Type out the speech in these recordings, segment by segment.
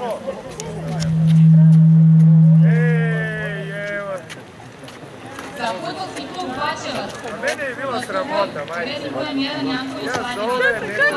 Za fudbalski klub Bačevac. Mene je bilo sramota, majke. Ja zove,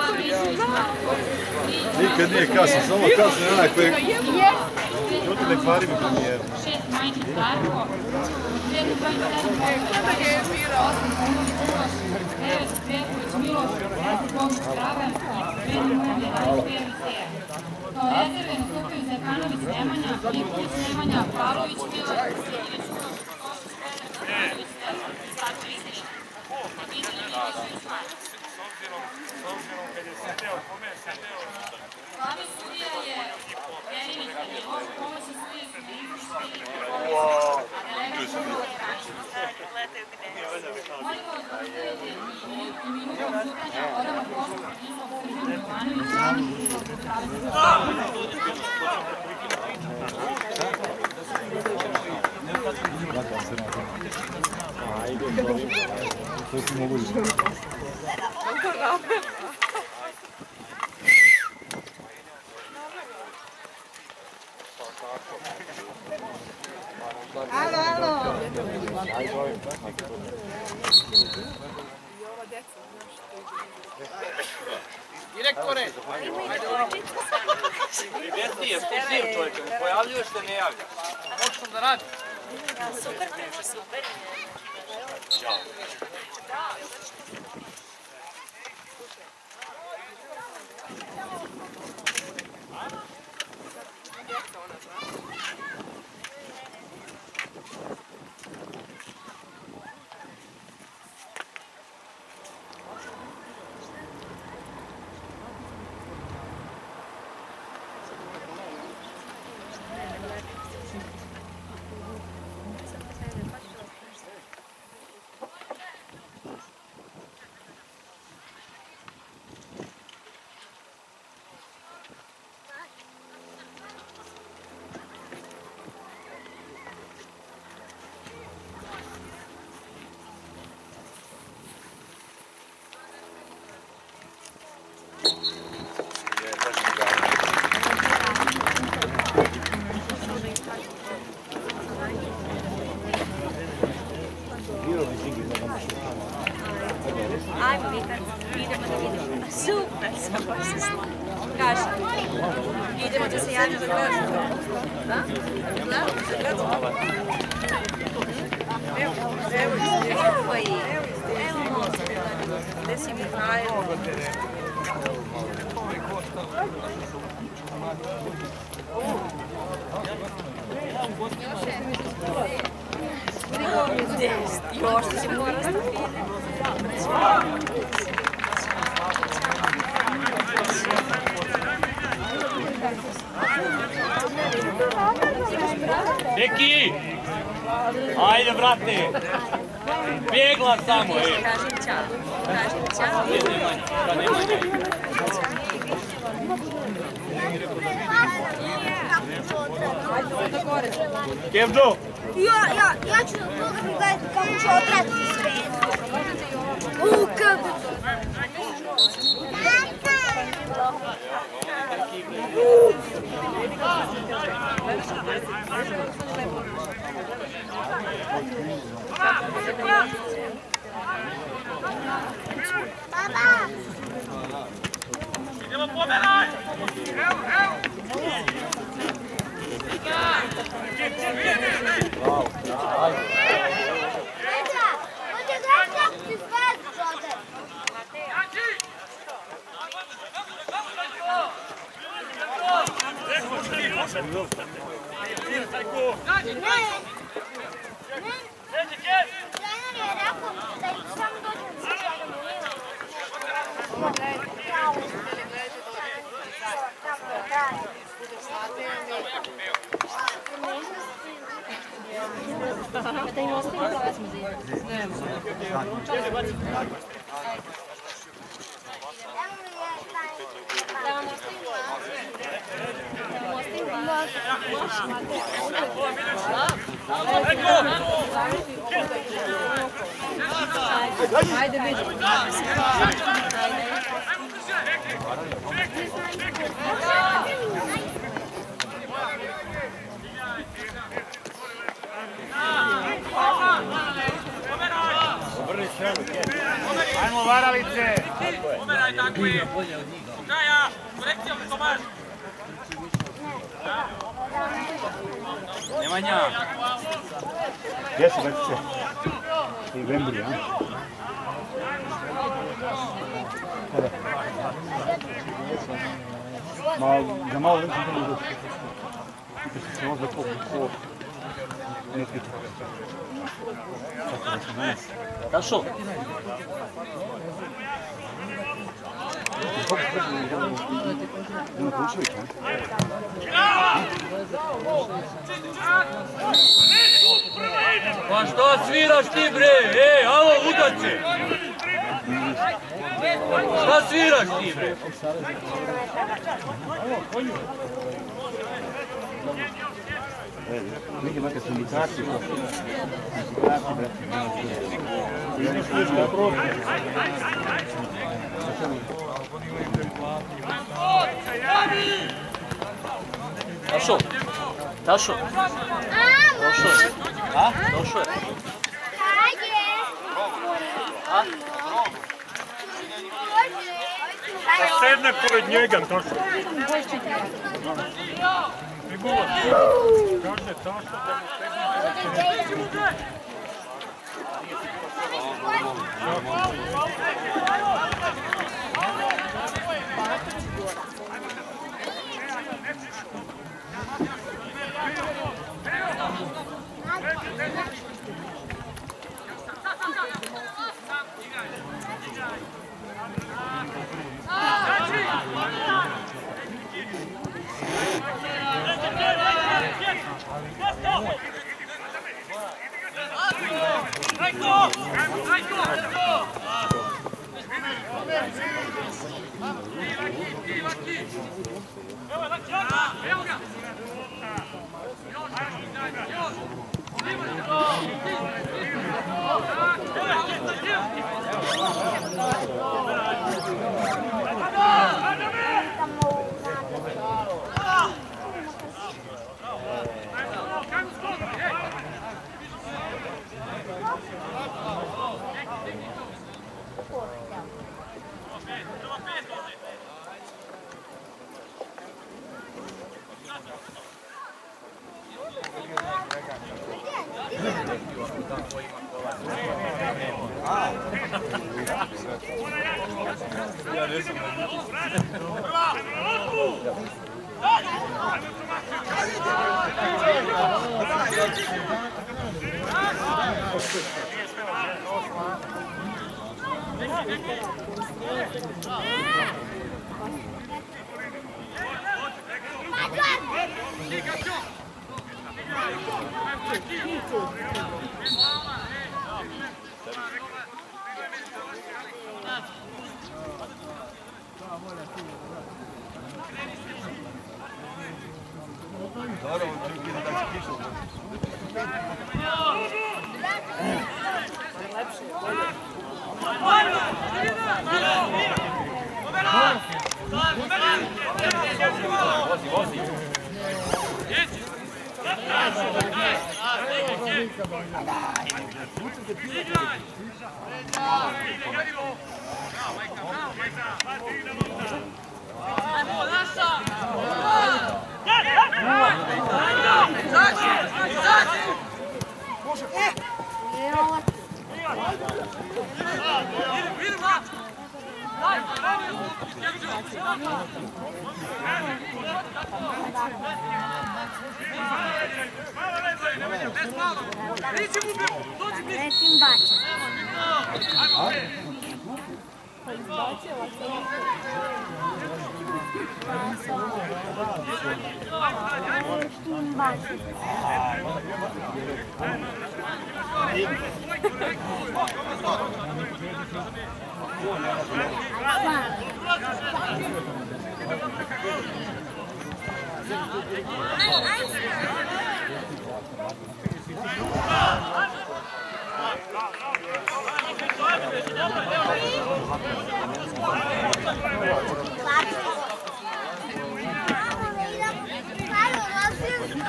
nikad nije kasno, samo kasno je onaj koji... Ljudi ne kvari mi premijeru. 6 Majčić Darko. 5 broj 7. Kada ga je birao? 9 Cvjetović Miloš. 10 Bogić Dragan. I 5 broj 11 Pervi Seja. Kao rezerve nastupaju Zekanović Nemanja, Ivković Nemanja, Pavlović Miloš, Ilić Miloš, Košić Petar, Košić Petar, Sača Isić, Nikita Milićević Manja. S obzirom kad je sedeo, kome je sedeo? Glavni sudija je Jeremić Danilo, pomoćni sudije su Ivković Miloš, a delegat Sudova Stančić. Molim vas da ustavite i minutom sudanja odama pošta Islov Srđan Jovanović, To si mogu izgledati. Alo, alo. Direktore! Vesti je, poziv čovječe, pojavljuješ se, ne javljaš. Možeš sam da radi? Super, priča, super. Ćao. Ajmo, Vikar, idemo da vidimo. Super, sam baš se slavim. Kaži, idemo da se javimo za grad. Da? Da? Za grad? Evo ih. Evo mogu. Gde si Mihajlo? Još ti se mora staviti. Neki! Ajde, brate! Bjegla samo, ej! Kažem ćao. Kažem ćao. Kevđo! Ja ću toga mi gledati kako ću otratiti sve. Kako ću? Baba! Idemo pomeraj! Evo, evo! Neća, hoće gledati kako ti zvezdu žode. Trener je rekao da ih samo dođu u sviđa Da im ostavim plazmu za jednu. Da vam ostavim plazmu. Da vam ostavim plazmu. Ajde, vidimo. Ajmo varalice! Umeraj tako je! Kraja! Korekcijom mi pomaži! Nemanja! Gdje su Bečiće? I Vembri, a? Ma, za malo neću to ne doći. Pita se možda ko... Ne pita. Kako da se ne? Kašo? Pa što sviraš ti bre? Ej, alo, udaće! Šta sviraš ti bre? Neki imate sindikaciju. Tašo? Tašo? Došao je. A? Došao je. A? Da sedne pored njega, Tašo. Kaže Tašo da mu sedne.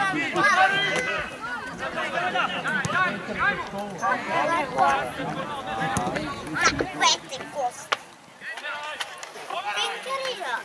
Hvala. Pete kosti. Pinkerira.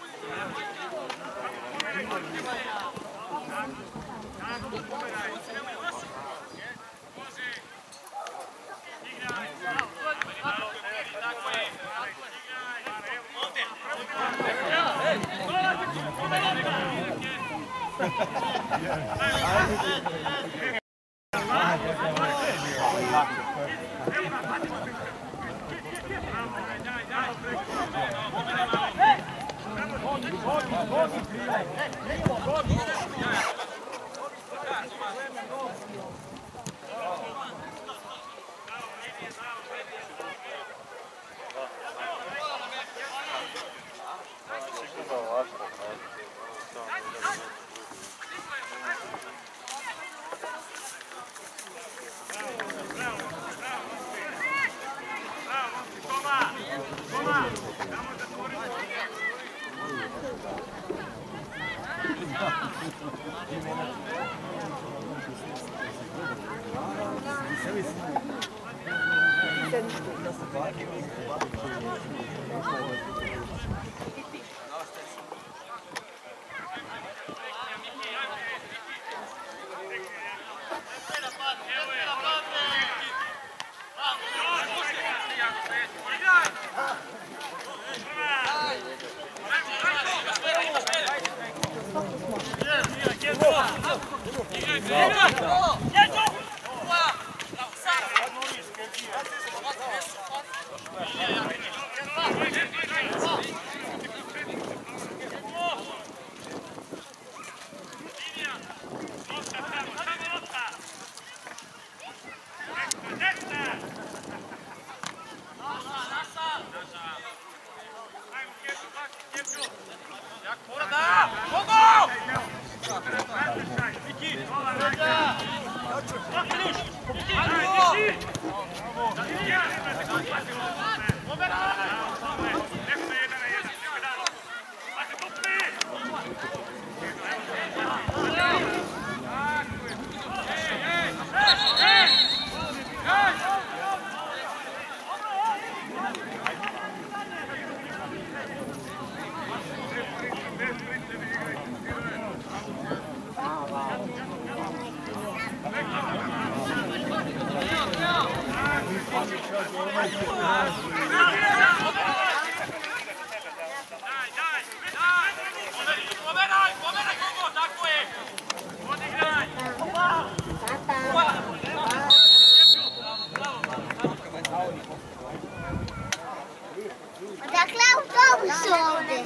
Odakle autobus ovdje?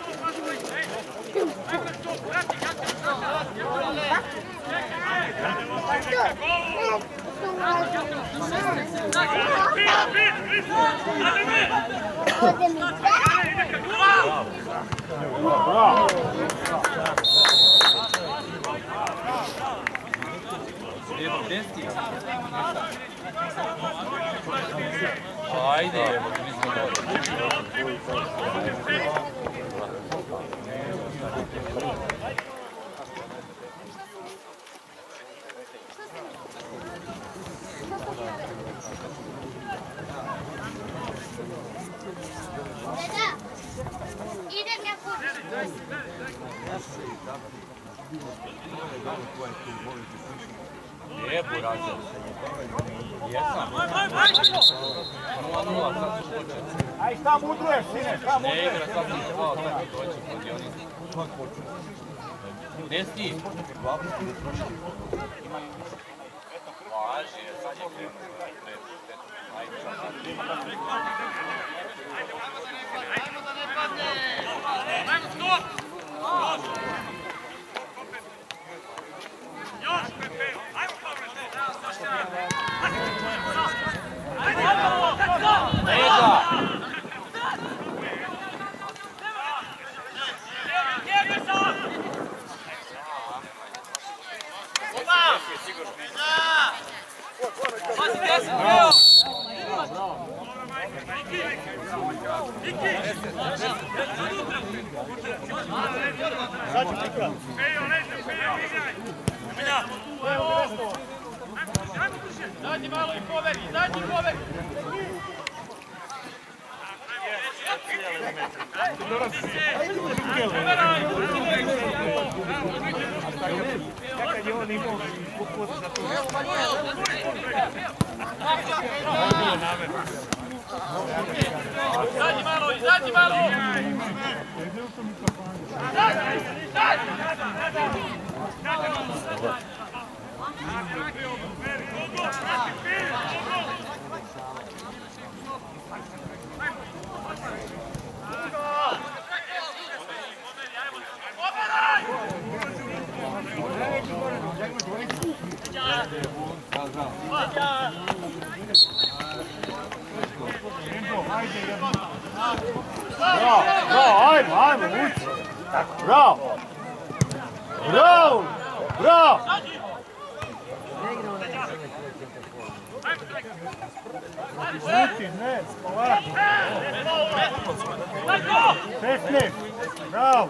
Ajde, evo, mi smo dobro. Deda, idem ja kući. Lijepo razred. Jesam. Aj, šta mudruješ, sine, šta Ne mudruješ? igra, sad sam zvao, tako doći u kladionicu. Gdje si ti? Važi, sad je krenuo. Ajmo da ne padne! Ajmo, stop! Još, Pepe! Ajmo, Pavle! Ajde, Lega! Ajmo, Izađi malo i poveri, izađi i poveri! Kad je on imao put za to. Izađi malo, izađi malo! Ajmo, uči. Bravo! Bravo! Bravo! Uči, ne, polako. 16! Bravo!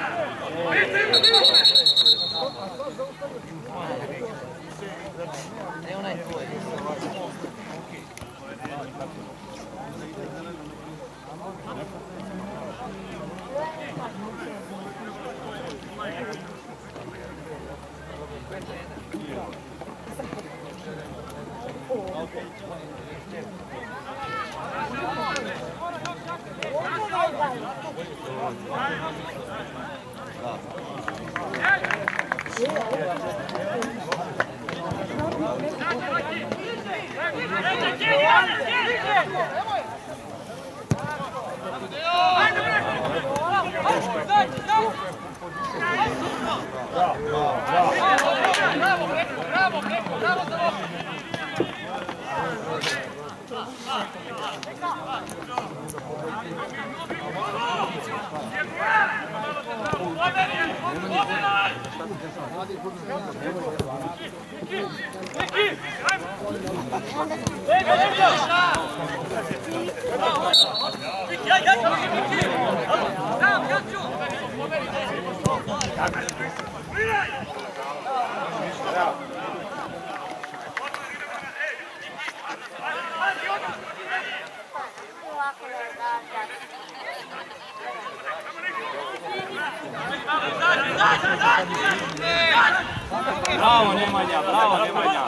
Bravo Nemanja, bravo Nemanja!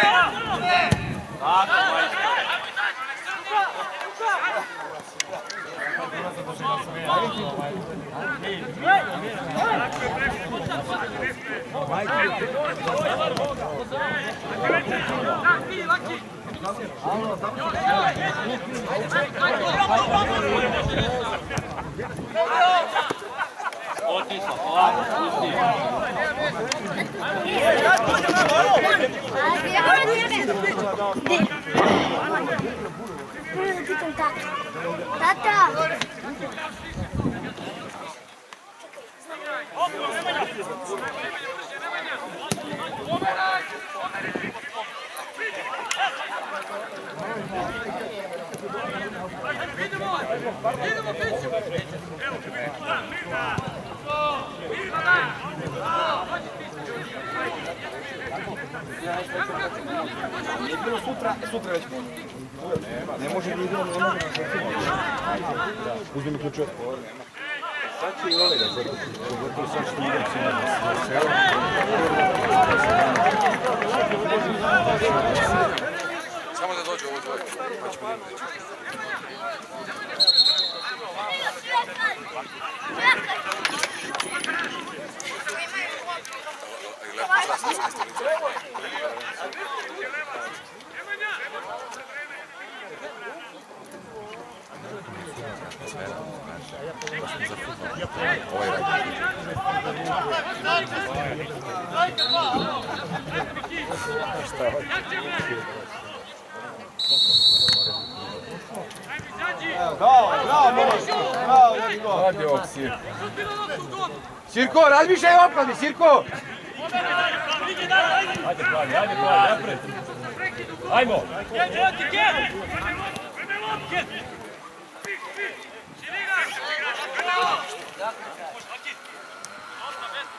Tako, majster! Otišao, polako, pusti. Tata! Je bilo sutra već može. Ne može ni idemo, ne može. Uzmi mi ključ od povore, nema. Sad će i ove da zagotovo sad što idem s njima na selo. Samo da dođe ovo dvoje, pa ćemo idemo reći. Bravo, Sirko, razmišljaj opkladi, Sirko! Ajde, plavi, napred. Ajmo!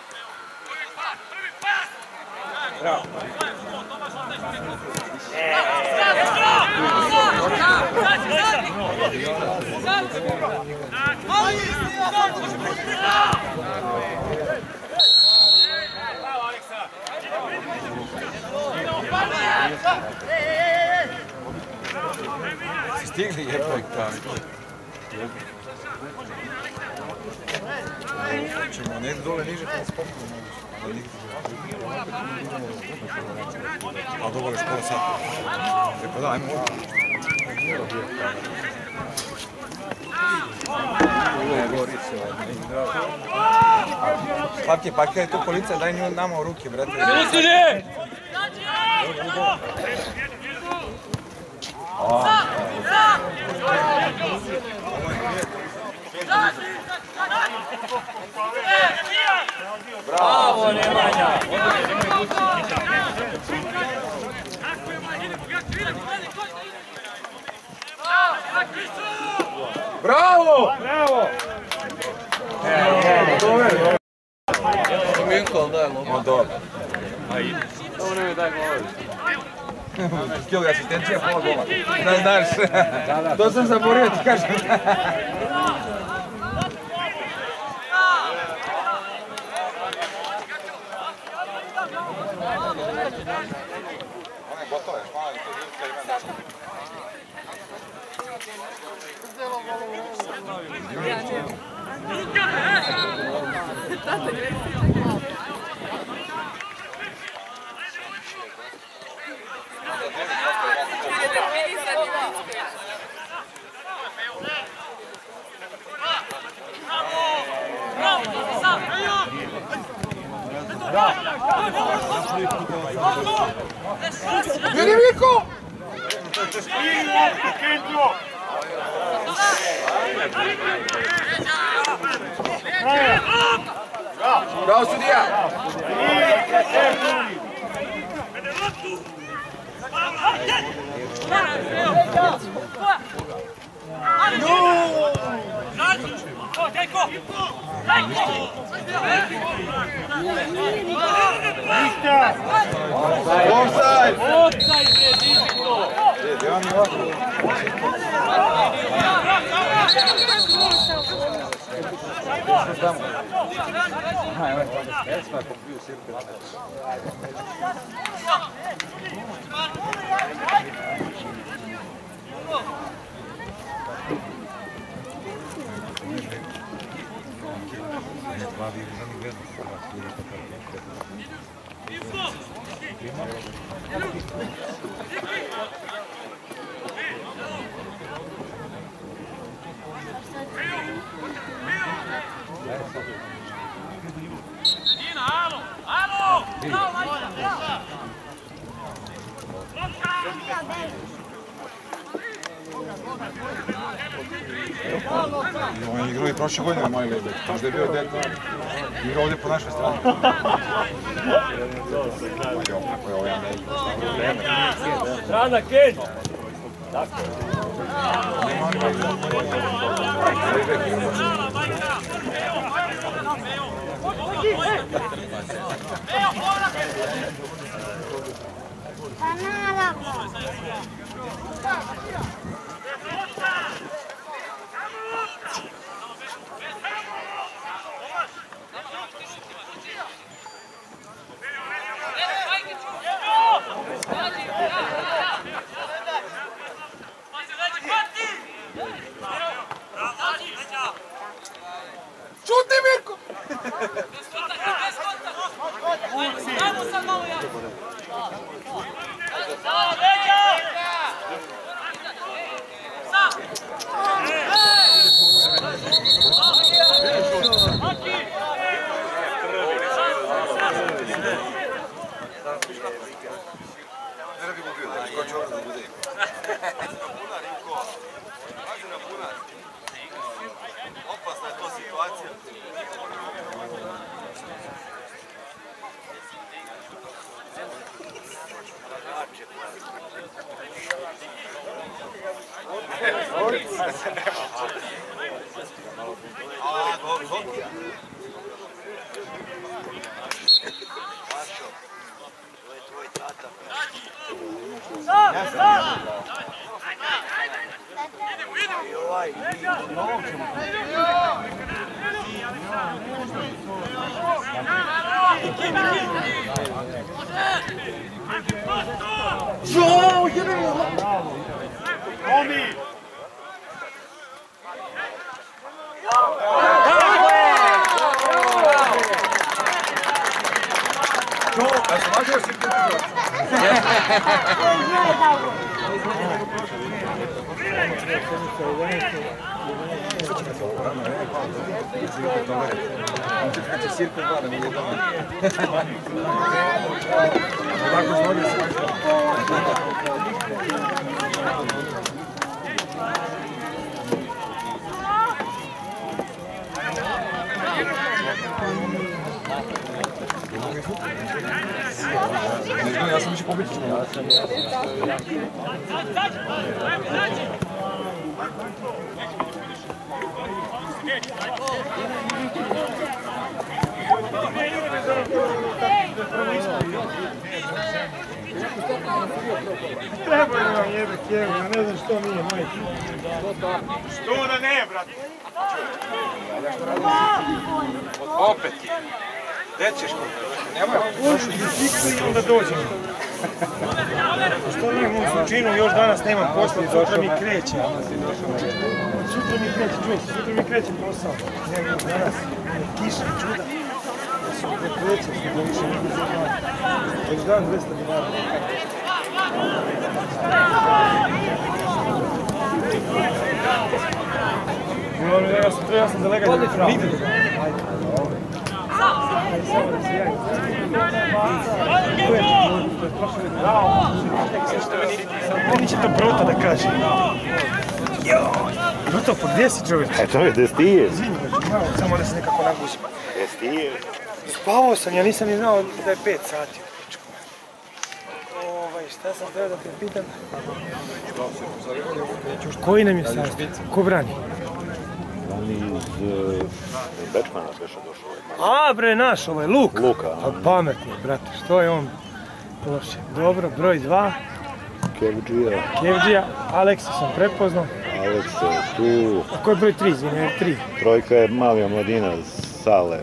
Bravo. Stigli jeboj kavi. Ćemo negdje dole niže kada spokojno. A dobro je škola sad. Pa da, ajmo ovdje. Papke, pa kada je tu policija, daj nju nama u ruke, brate. Ljusine! Bravo, Nemanja! Bravo! Bravo! Dobro. Minko, daj lopu. Dobro. Ovo ne mi daj govori. Skill asistencija, pola gola. Da znaš. To sam zaboravio ti kažem. One gotove, hvala mi to ljudska ima nešto. Vidi Mirko! Bravo sudija! Offside! Offside, bre, diži to! Ja mi ovako. On je igrao i prošle godine moj lebe. Možda je bio deta. Igrao ovdje po našoj strani. Kako je ovo ja ne igrao. Strana, Ken! Šuti Mirko! Ajmo sad malo ja! Ne bi mu bio, da bi skočio da bude. Opasna je to situacija. A, Hokija. Mašo, to je tvoj tata. Ja sam. João, Homem! Ja sam više pobiti. Treba je vam jebati, ja ne znam što nije, majke. Što da ne, brate? Opet. Gdje ćeš kod? Nemoj. Onda dođem. Što nije mu slučinu, još danas nemam posla, sutra mi kreće. Sutra mi kreće, čuj, sutra mi kreće posao. Ne, danas, kiša, čuda. Sutra kreće, sutra više ne bude dan. Već dan 200 dinara. Ja sam delega da nigde do dana. Meni će to Brota da kaže. Broto, pa gdje si čovjek? A čovjek, gdje ti je? Izvini, samo da se nekako nagužim. Gdje ti je? Spavao sam, ja nisam ni znao da je 5 sati. Šta sam trebao da te pitam? Koji nam je sastav? Ko brani? On iz Bečmana beše došao. A bre, naš, ovaj Luk. Luka. A pametno, brate, što je on loše? Dobro, broj 2. Kevđija. Aleksa sam prepoznao. Aleksa je tu. A ko je broj 3, izvini, 3? Trojka je mali omladina Sale.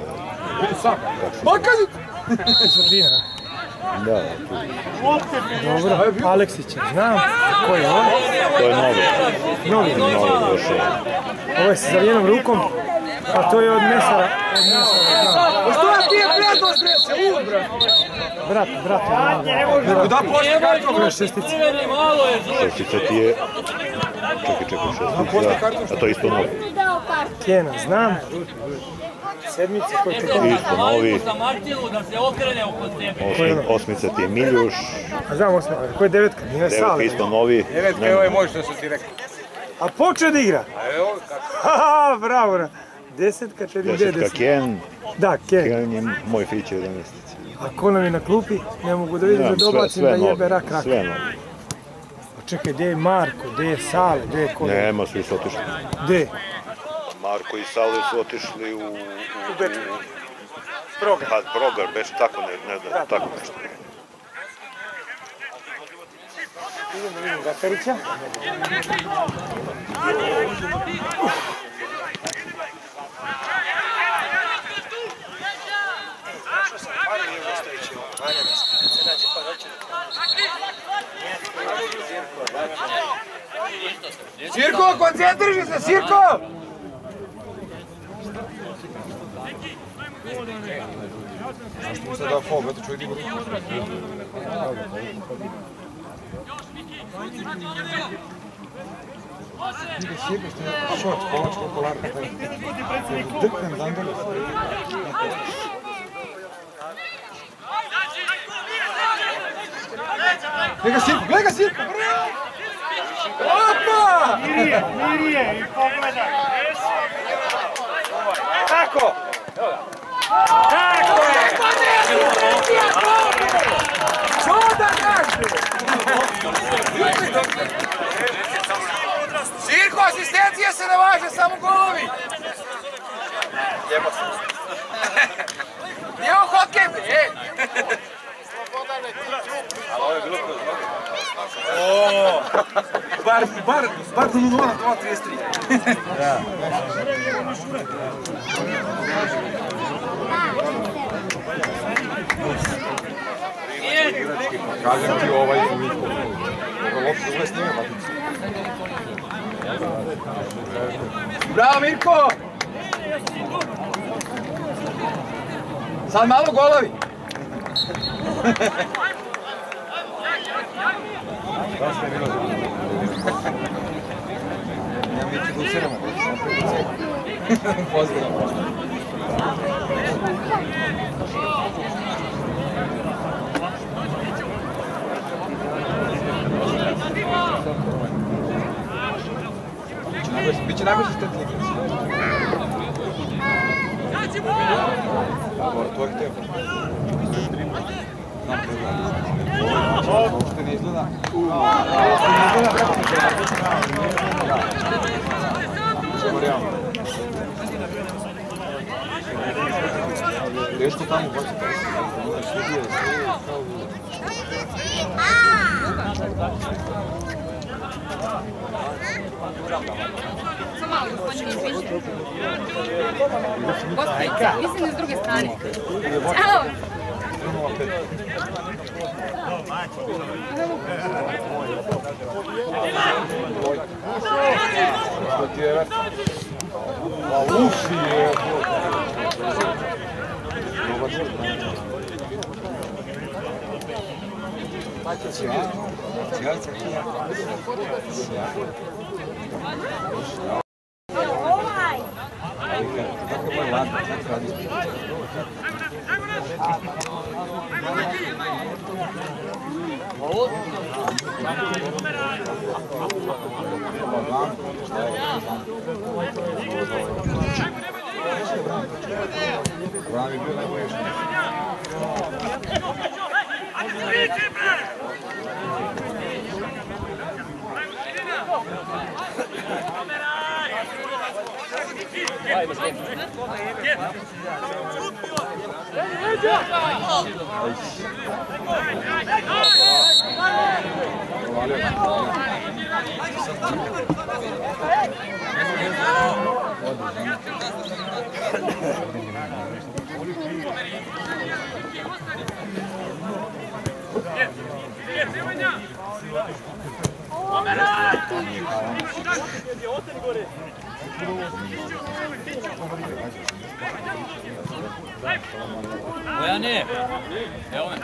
Sredina. Da, tu. Dobro, Aleksića znam. Ko je on? To je novi. Novi. Novi došao. Ovo je sa zavijenom rukom, a to je od Mesara. Što ti je prednost, bre? Brat. Da pošli karton? To je šestica. Šestica ti je... Čekaj, šestica. A to je isto novi. Kena, znam. Sedmica, koji ti je? Isto novi. Da se okrene oko tebe. Osmica ti je Miljuš. A znam osma, ko je devetka? Nije Sale. Devetka isto novi. Devetka je ovaj moj što sam ti rekao. A počeo da igra? A evo kako? Haha, bravo. Desetka, četiri, gdje je Desetka desetka? Ken. Da, Ken. Ken je moj fiće 11. A ko nam je na klupi? Ne mogu da vidim da dobacim da jebe rak. Sve novi. Čekaj, gdje je Marko, gdje je Sale, gdje je ko? Nema, svi su otišli. Gdje? Marko i Sale su otišli u Bečman. Progar. Pa Progar, već tako ne znam, tako nešto. Idem da vidim Gatarića. Sirko, koncentriši se, Sirko! Zašto mu sad dao faul, brate, čovjek digo ruku. Ide Sirko, ste šort, polačko, kolarka, taj. Drknem zandali. Gledaj ga Sirko! Opa! Mirije, i pogledaj. Tako! Tako je! Čuda naš! Sirko, asistencija se ne važe, samo golovi! Jebo sam. Nije ovo hokej, ej! Ali ovo je bilo kroz noge. Baš bar do 0 na 2.33. Da. Kažem ti ovaj loptu uvijek snime maticu. Bravo Mirko! Sad malo golovi! Dosta je bilo dobro. Ja mi ću da usiramo. Pozdrav. Biće najbolji stetnik. To je hteo. Uopšte ne izgleda. Nešto tamo hoće da sudije sve kao... Samo malo, gospodin Nipić. Gospodin, mislim s druge strane. Evo! Uši je... Bojane, evo me.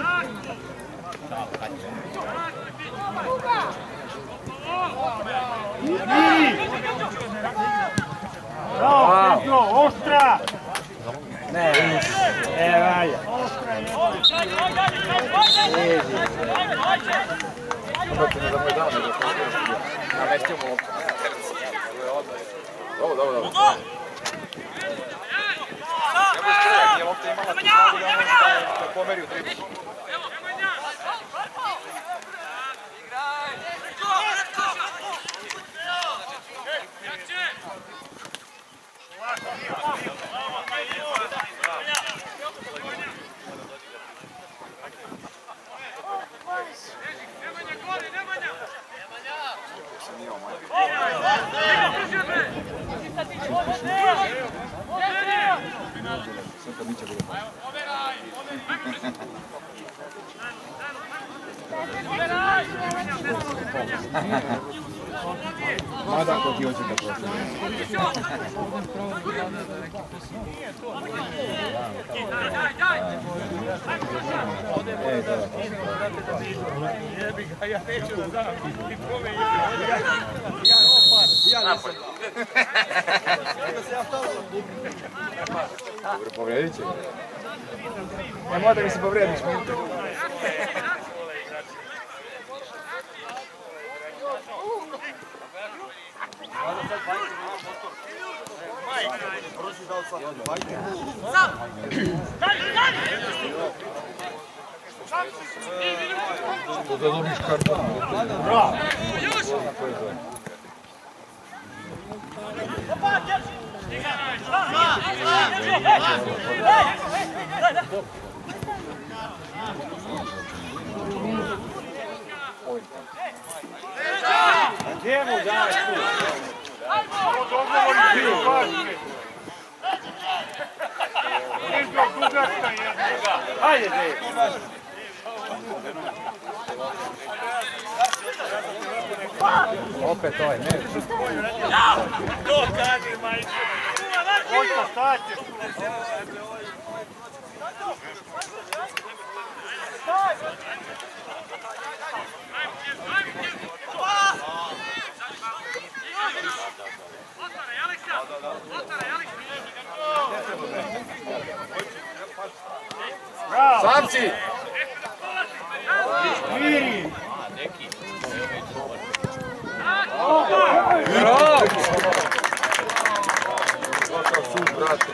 Bravo, Pedro, oštra! Ne, valja. Imate ne da mu je dao nego namestio mu loptu. Dobro. Nemoj strujak, nije lopta imala tu snagu da ono da pomeri u tribu. Mada ako ti hoće da prošli. Ja neću da znam i kome je Ja nisam. Dobro, povredit će. Nemoj da mi se povrediš. To da dobiš karton. Bravo! Gdje mu daj tu? Hajde, Dej. Opet ovaj, ne. To kaži, majče. Ojko, šta ćeš? Samci! Miri! Bravo! Kakav sud, brate.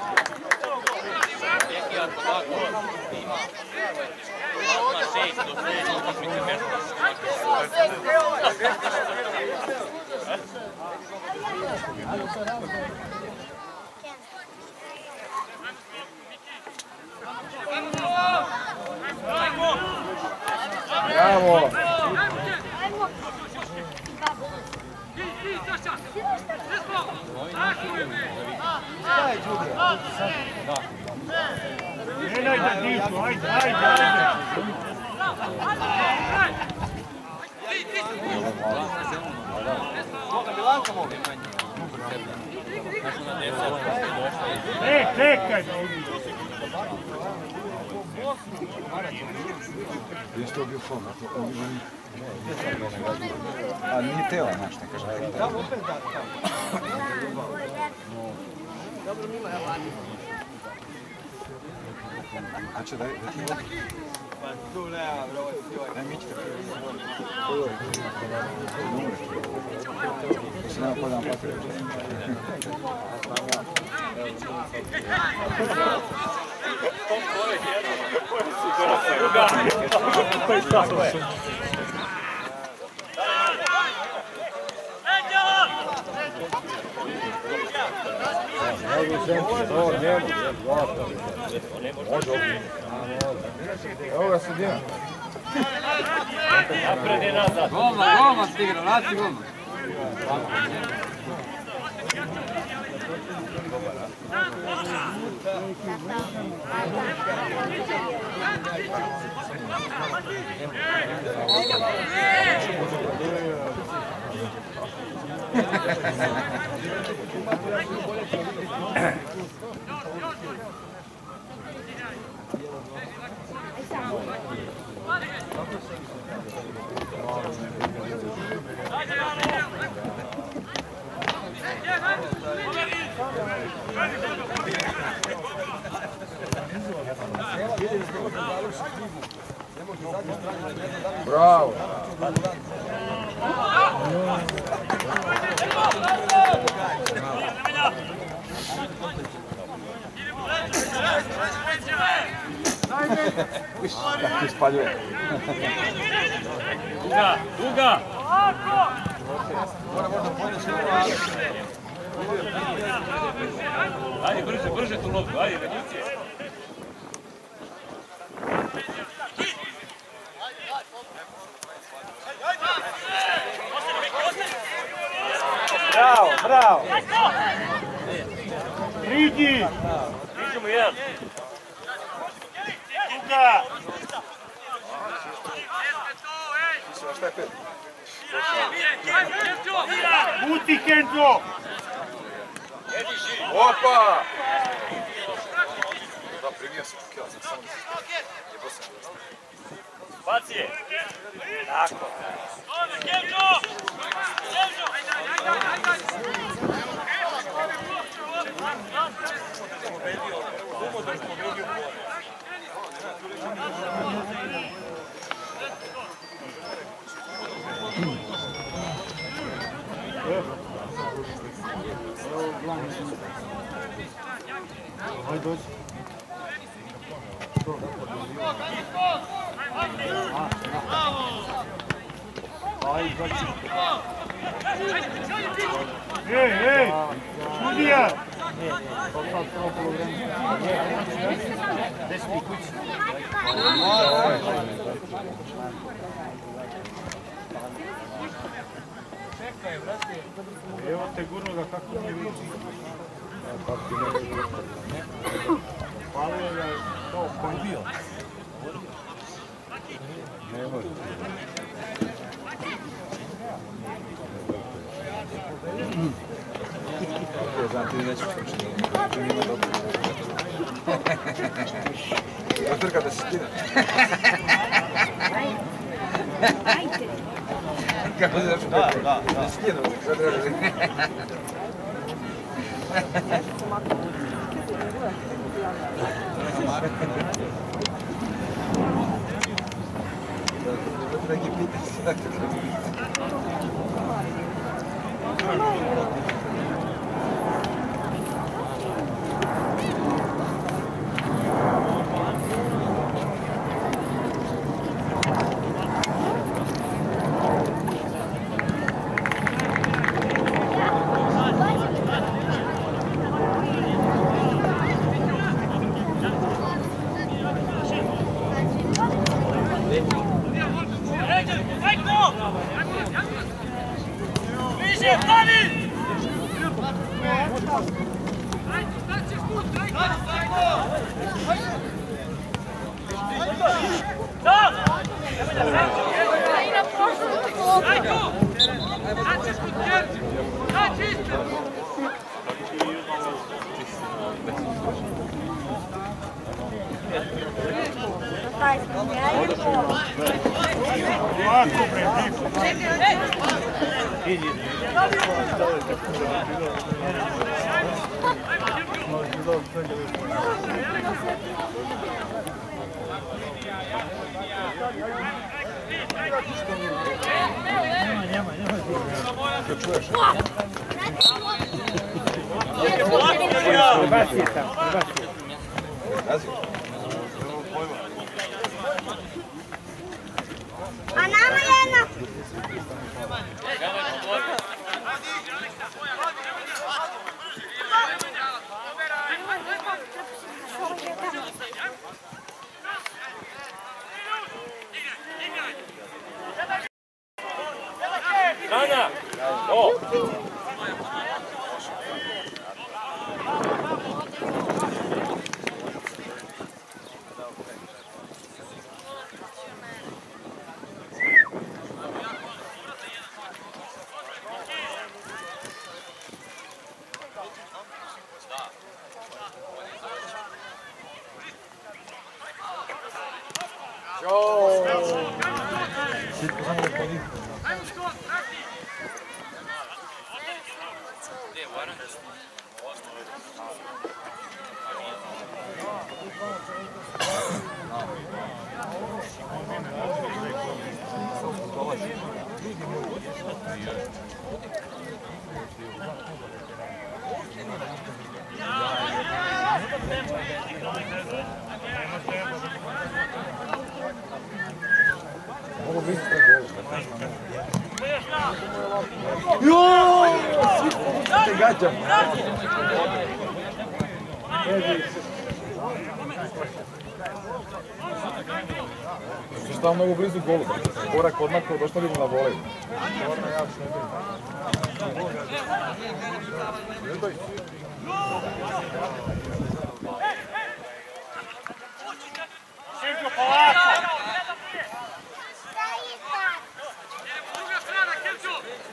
Bravo! Ne najde Dito, ajde, ajde, ajde! Čekaj! Gdje to bio fon? A nije tela, znaš, ne kaže. Tamo opet da, dobro, mila je vani. Znači da ti vodi? Pa tu nema, bro, ne, mi ćete prije. Se nema podam papir. Evo ga sredina. Goma stigra, vrati goma. Bravo! Kako ispaljuje. Duga, duga! Ajde, brže, brže tu loptu, ajde, reducije. Bravo, bravo! Priđi! Priđemo jedan. Duga! Šta je pet? Puti, Kenzo! Opa! Da, primio sam kjela, sam samo jebo sam. Baci je! Tako. Ajde, dođi. Ajde, dođi. Ej, ej! Sudija! Gde si ti kući? Evo te gurno da kako ne vidi. Palio ga kao koji bio. Ne može. Ja znam ti neću slušati. Nima dobro. Otrka da se skida. Kako se začu da. Da se skida. Sad treba da neki pita sad. A nama jedna. Ana! O! Su stao mnogo blizu golu. Korak odmakao, došlo vidimo na voleju. Šimko, polako! Druga strana, Kirču!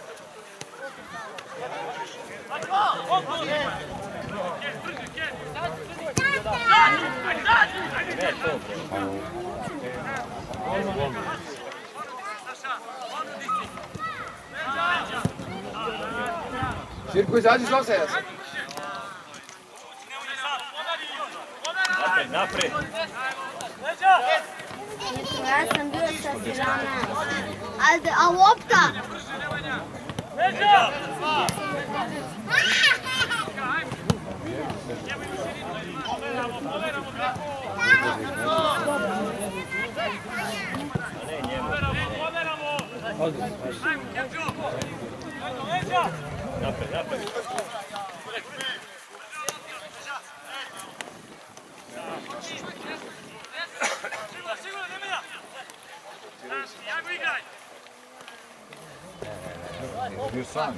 Sirko, izađi iz offside. Napred! Ja sam bio sa 17. A lopta? Bio bio sam.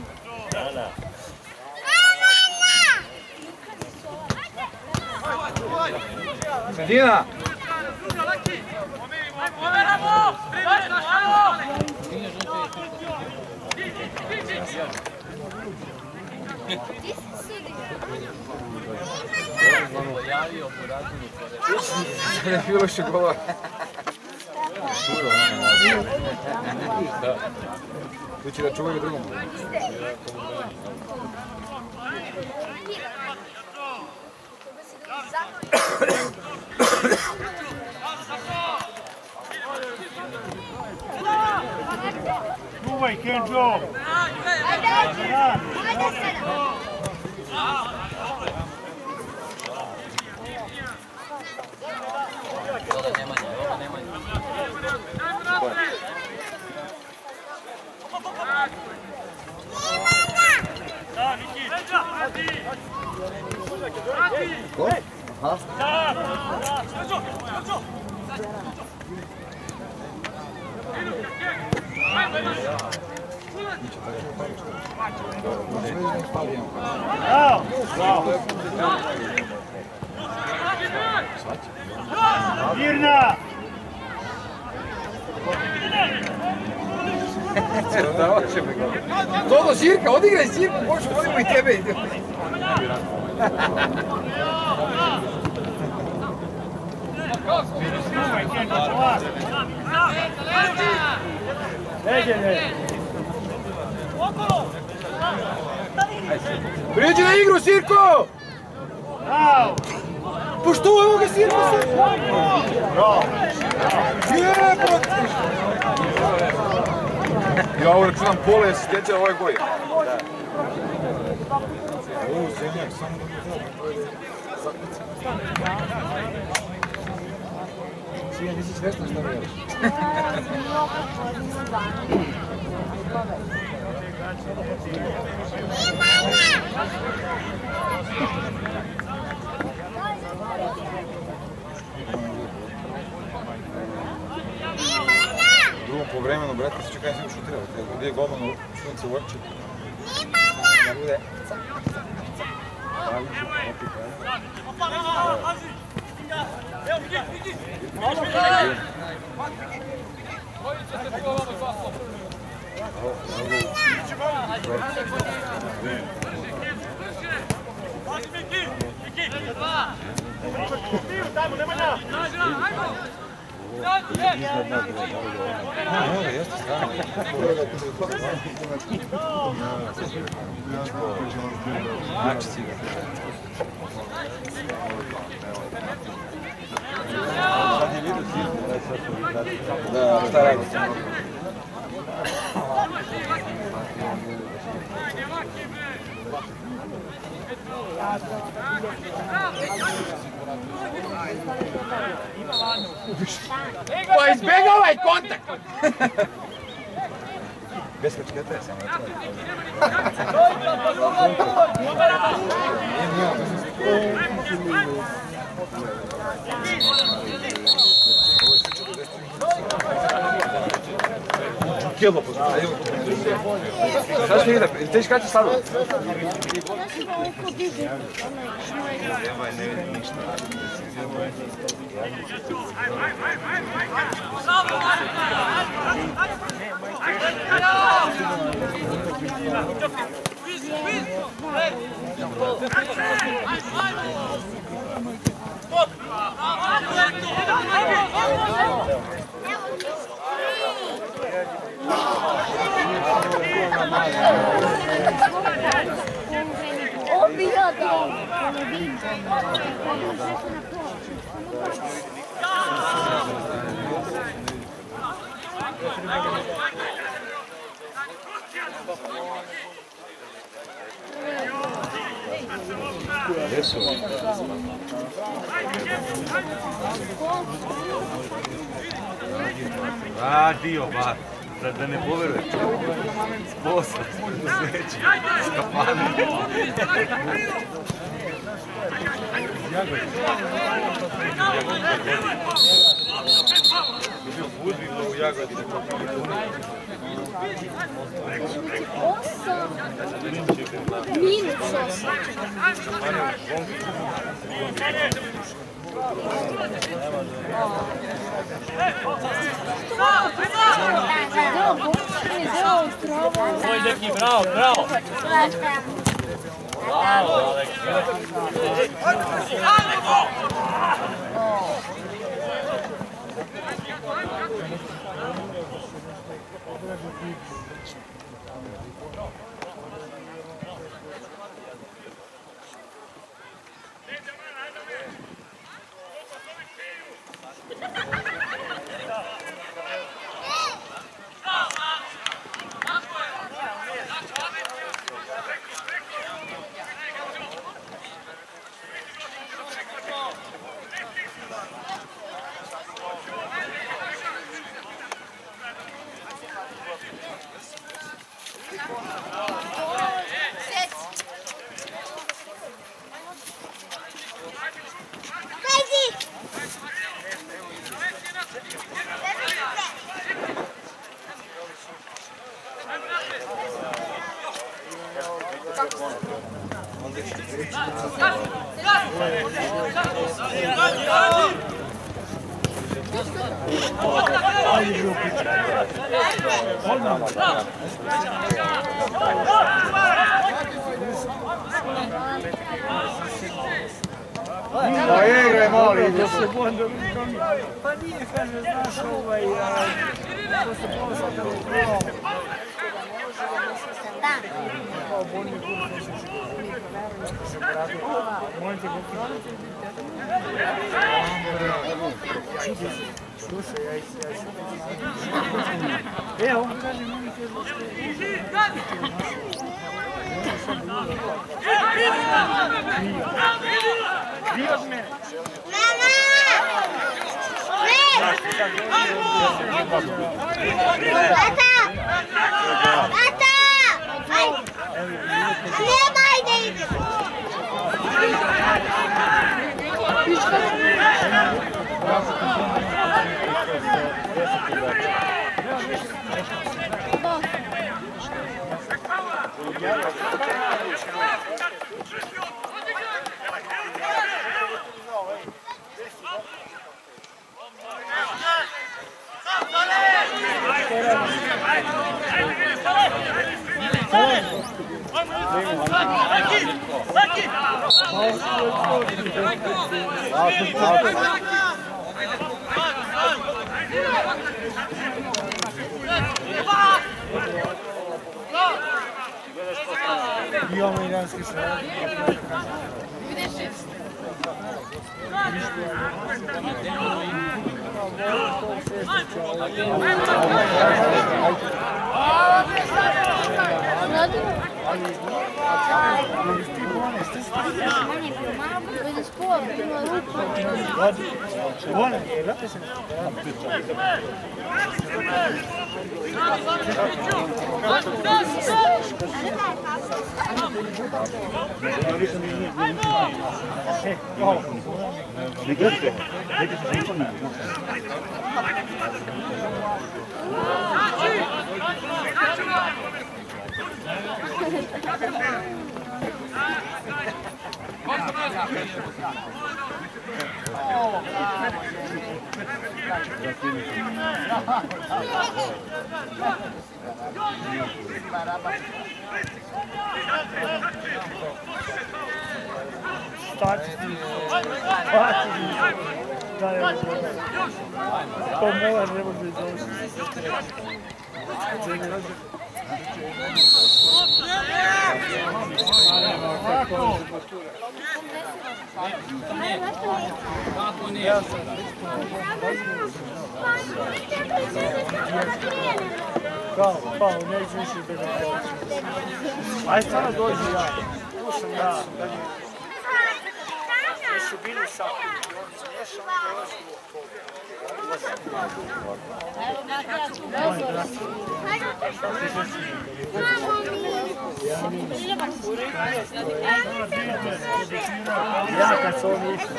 Sredina! Ne bilo što govor. Tu će da čuvaju drugom. Čuvaj, Kenđo! Ko? Aha. Mirna! Todo, Sirka, odigraj Sirku, možeš, volimo i tebe. Čuvaj, Kenđo, čuvaj! Prijeđi na igru, Sirko! Pošto evo ga Sirko se? Jebot! Ja ovo računam pole asistencija ovaj goj. Ovo zemljak, samo da mi Sija, nisi svjesna šta mi jeliš? U drugom povremenu, brate, se čekaj, sam šutirao. Gdje je golman u sunce u oči. Da bude... Jeste strano. Znači si ga. Sad je vidio si. Da, šta radi sam? Pa izbjegavaj kontakt! Bez kačketa je samo Kilo poznaju. Šta će ide? Ti škače sad? Ne vidim ništa. Radio, ba, da ne poveruje čovjek. Posla, sveći, skapane. Bio Budvi u Jagodini. Oj, deki, bravo, bravo! Bravo, Aleks! Pa nije, kaže, znaš ovaj... To se pozvao da je pravo. Kao bolni klub, to se možete pokrenuti. Slušaj, ja se znam. On kaže, meni te Kri od mene. Nemaj da idem! Imamo iranski sad. To mola ne može doći. Kao, neću više da ga doći. Aj sada dođi ja. Tu sam ja. Jesu bili sa smiješom i dolazi u okolje. Ja kad su oni išli.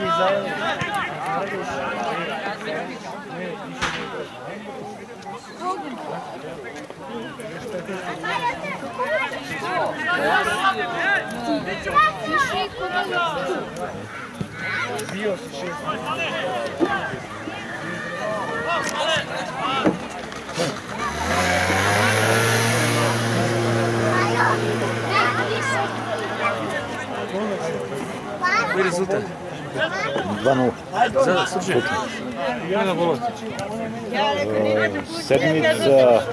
ti zajedno. Bio si 6. Koji rezultat? 2-0. Za Srđe. Igra na Boloti. Sedmica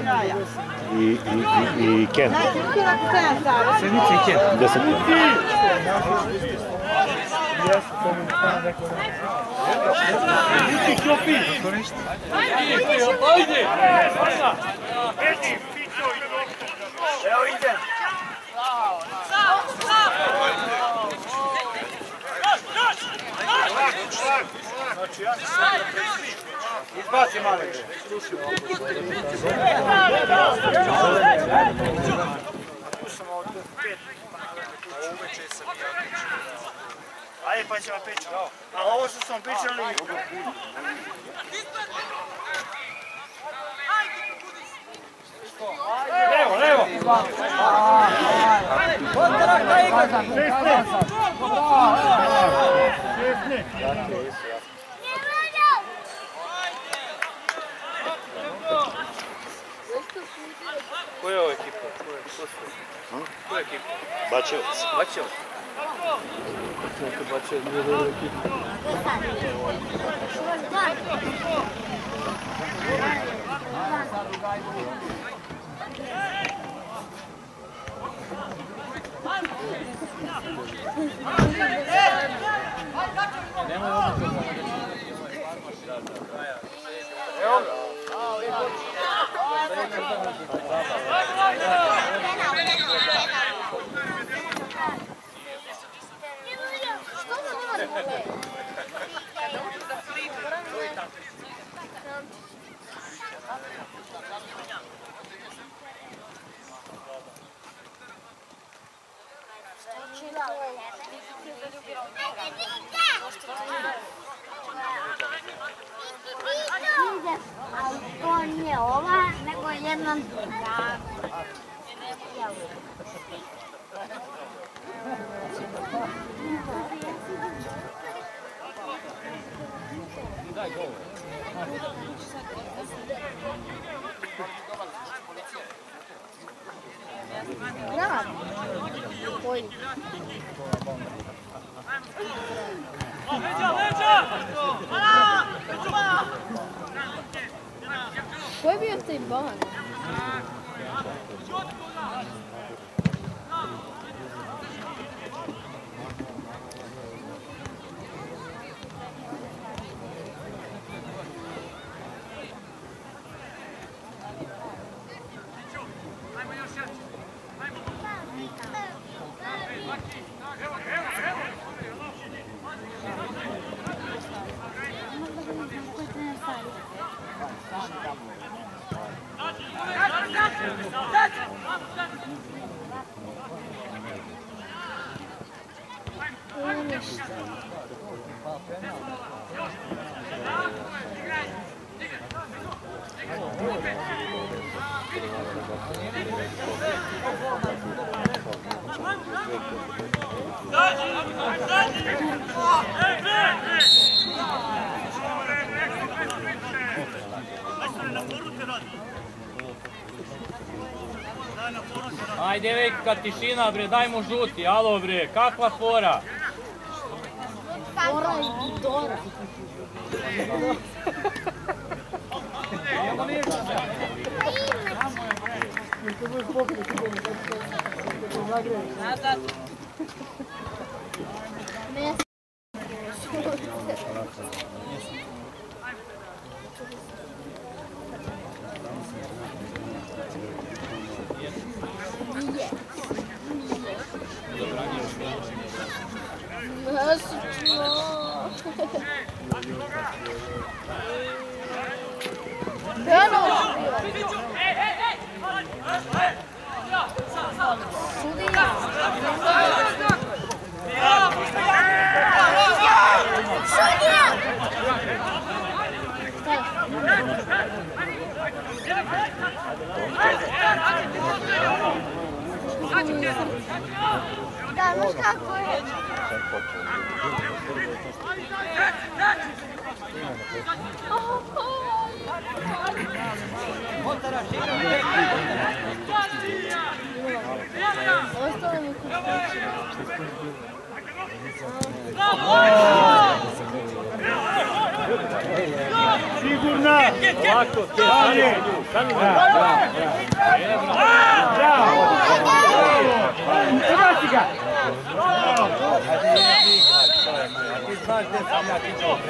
i Ken. Sedmica i Ken. 10. Ajde! Evo idem! Izbaci mali. Ajde pa ćemo pričati. A ovo što smo pričali... Levo, levo! Kontrak da igra! Koja je ovo ekipa? Koja je ekipa? Bačevac. Bačevac. Bačevac nije dobra ekipa. Ali to nije ova, nego jedna druga. Daj gol. Grad. Koji? Ko je bio taj ban? Ajde veka, tišina bre, daj mu žuti, alo bre, kakva fora? Fora i Dora. Nazad. Da, znaš kako je? Ostalo mi Sigurna! Ovako, te stani. Bravo! Ubaci ga! Ti znaš gdje sam ja tičao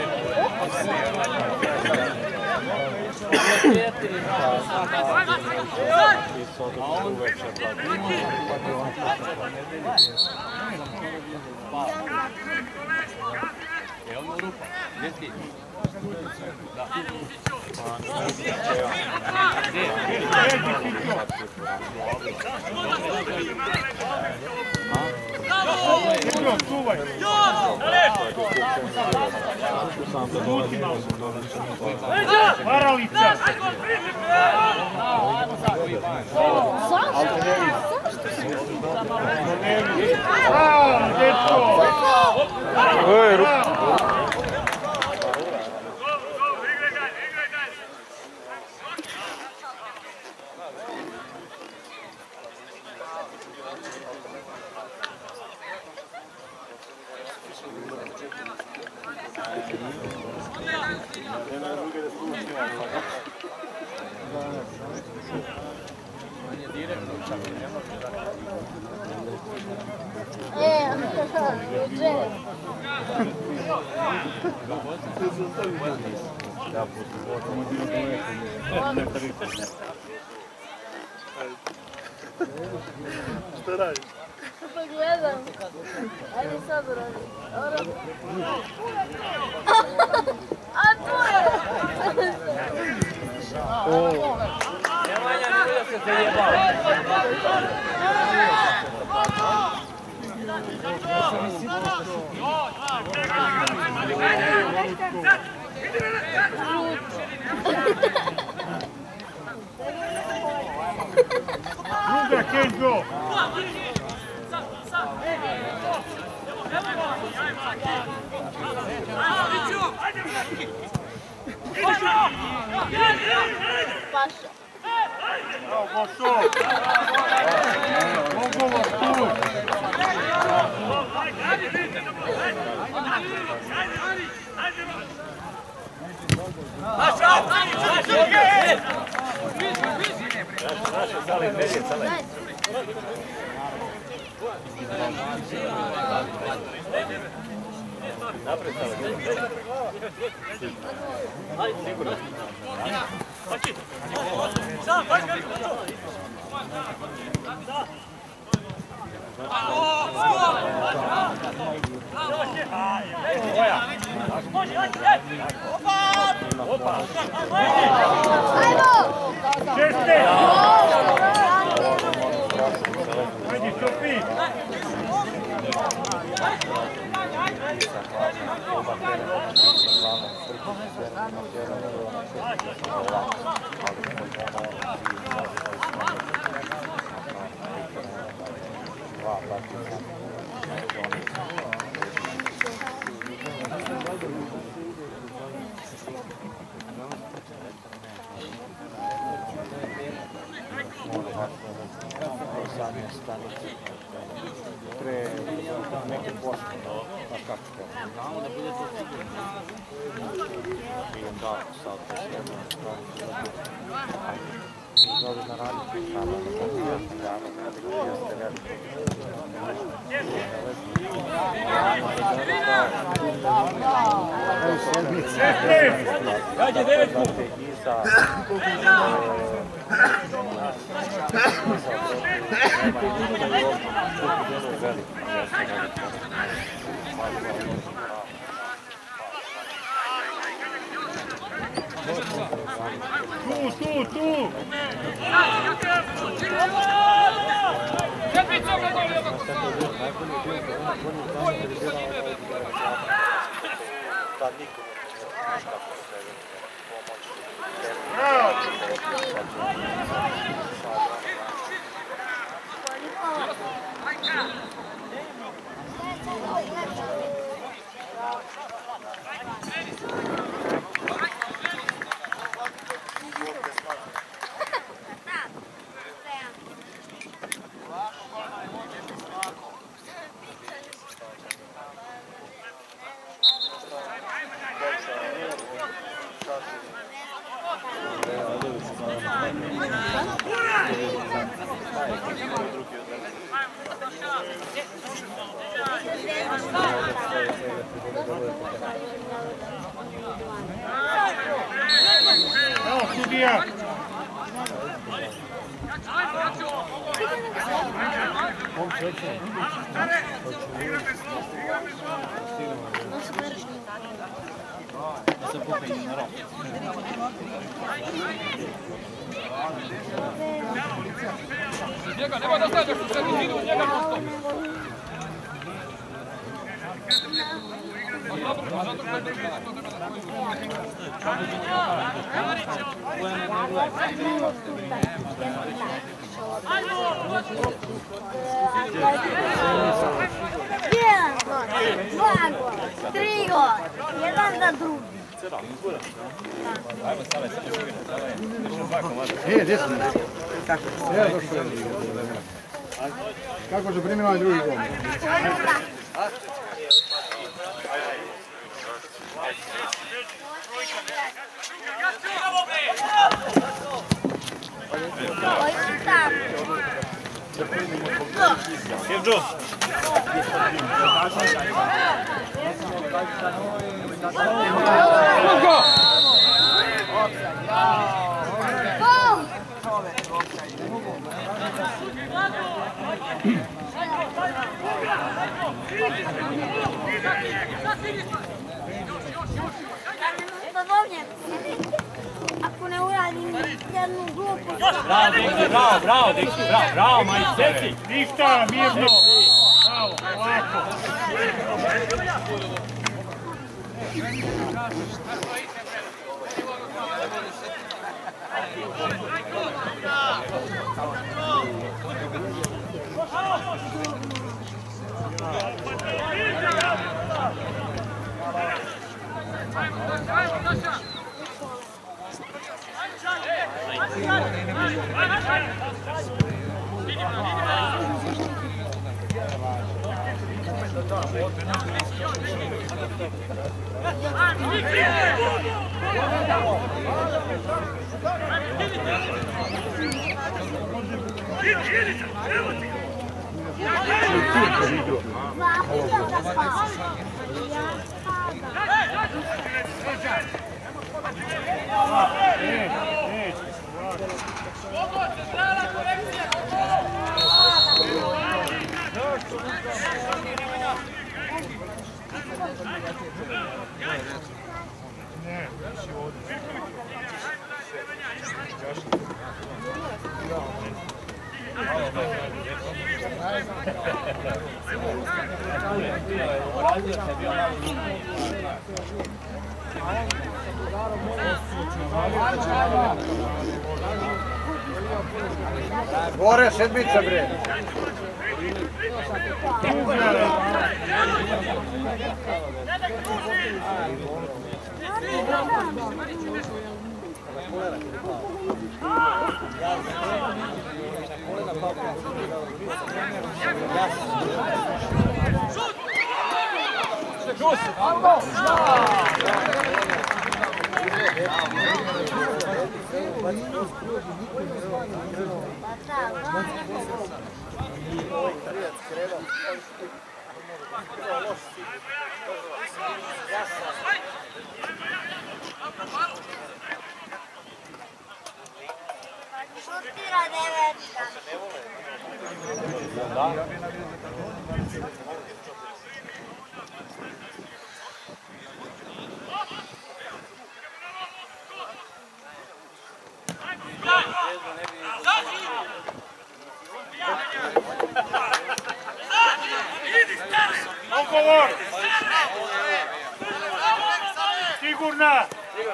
Evo mi u rupa. Gdje si? Da. Čuvaj! Varalica! Bravo, dečko! Šta radiš? Pa gledam. Ajde sad uradi. A to je! Nemanja, ne da se zajebao. Druga, Kenzo! Paša. Bravo, Bošo! Odgovor tu! Česte! Ajde, Sofi! Pre neke pošte, znaš kako to? Znamo da bude to sigurno. I onda sad to sve na stranu. Zove na radnju, tamo na posljednju, tamo na radnju, jeste veliko. Gađe devetku! Tu! Tad niko ne znaš kako se pomoći. Njega, nemoj da stavljaš u srednji zidu, njega pusto. Jedan gol, dva gola, tri gola, jedan za drugi. Gdje sam? Kako će primiti ovaj drugi gol? Kevđo! Ako ne uradim jednu glupost... Bravo, dečki, bravo, majceci! Ništa, mirno! Bravo, ovako! Gore, sedmica bre! Šutira devetka. Odgovor! Sigurna!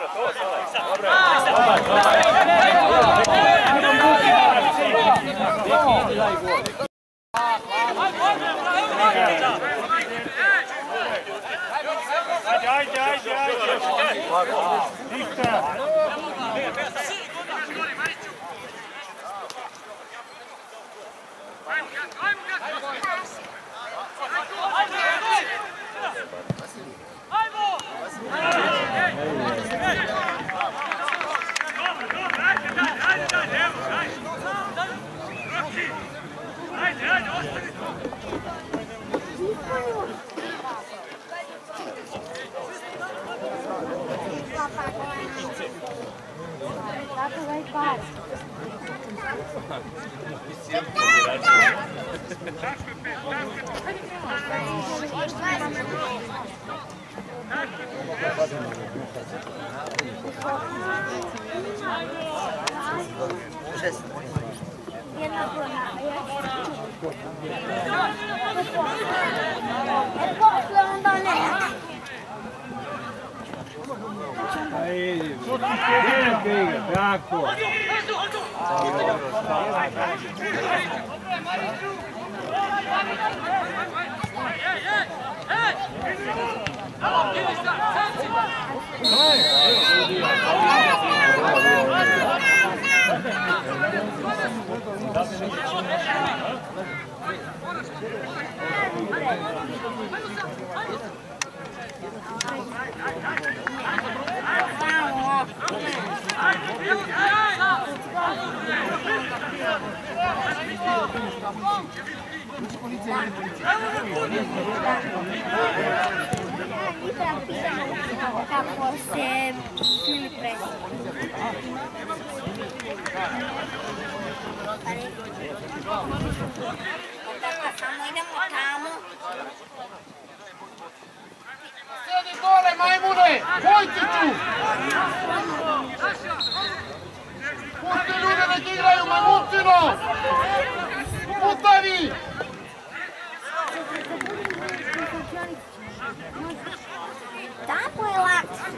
Kako se Filip presi. Samo idemo tamo. Sjedi dole, majmune! Pojte tu! Pusti ljude nek igraju, majmucino! Putavi! Tako je lakše.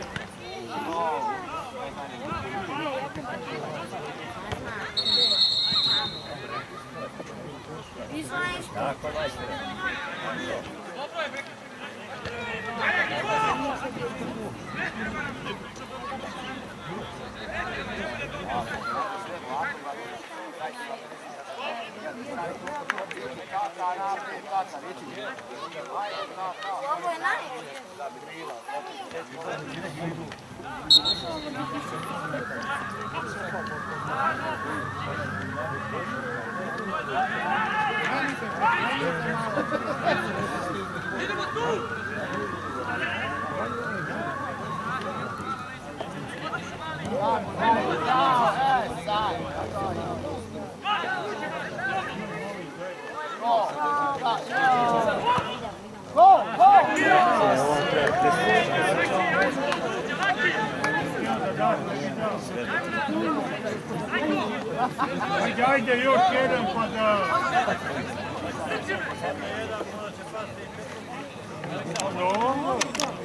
Ovo je najbolje. Idemo tu! Ajde još jedan pa da... Dobro.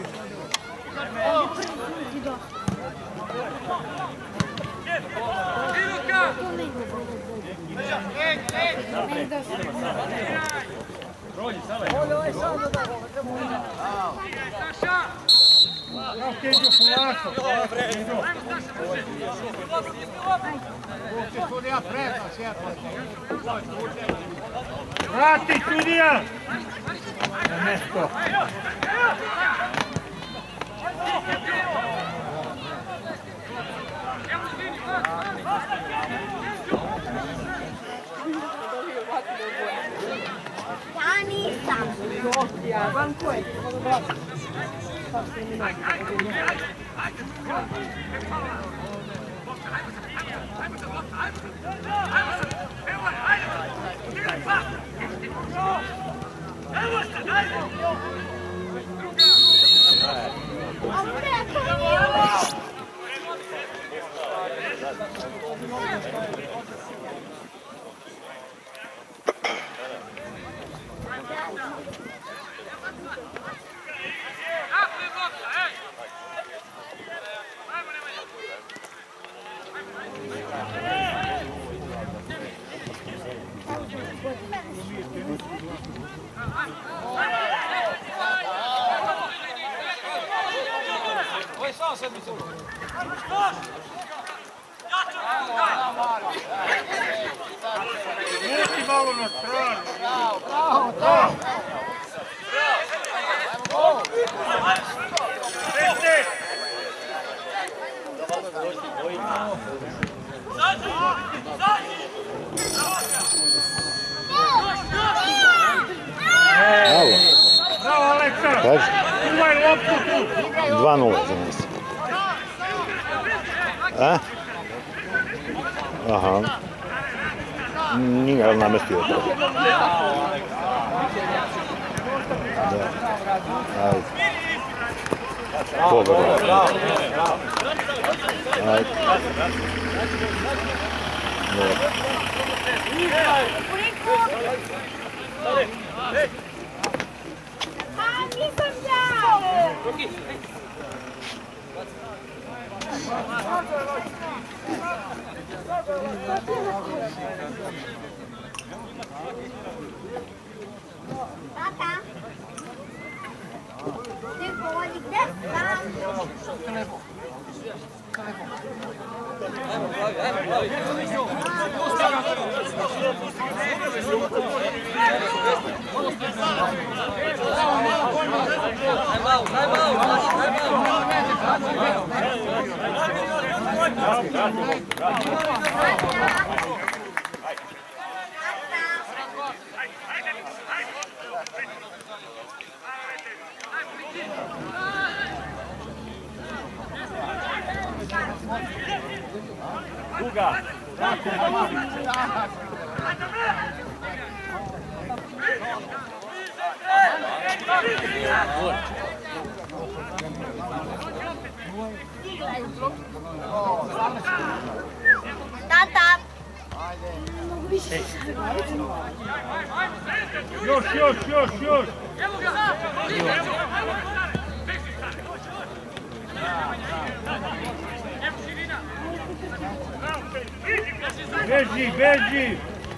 Vrati sudija! Na mesto. Ja nisam. Banko je. Neki malo na stranu. Bravo, bravo. Bravo, Aleksa! Uvaj loptu tu! 2:0 za nas. A? Aha. Nije, ali namestio je to. Da. Ajde. Povrlo. Ajde. Nisam ja! Tata! Ti govori gdje sam? Duga! Tata! Još! Beži!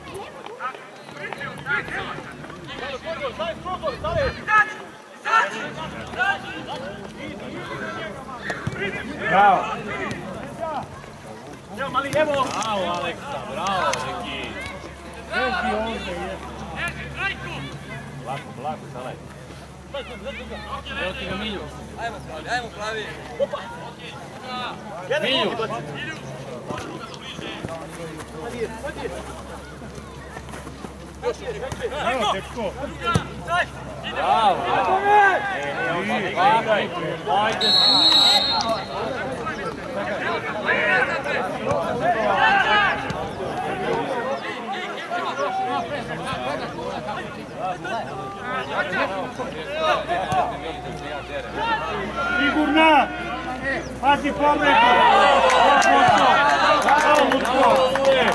Bravo! Bravo, Aleksa, bravo, neki. Beži ovdje, je. Lako, salaj. Evo ti ga Milju. Ajmo pravi. Milju. Evo, tečko. Bravo. Ajde. Sigurna! Pazi povredu! Bravo, Lučko!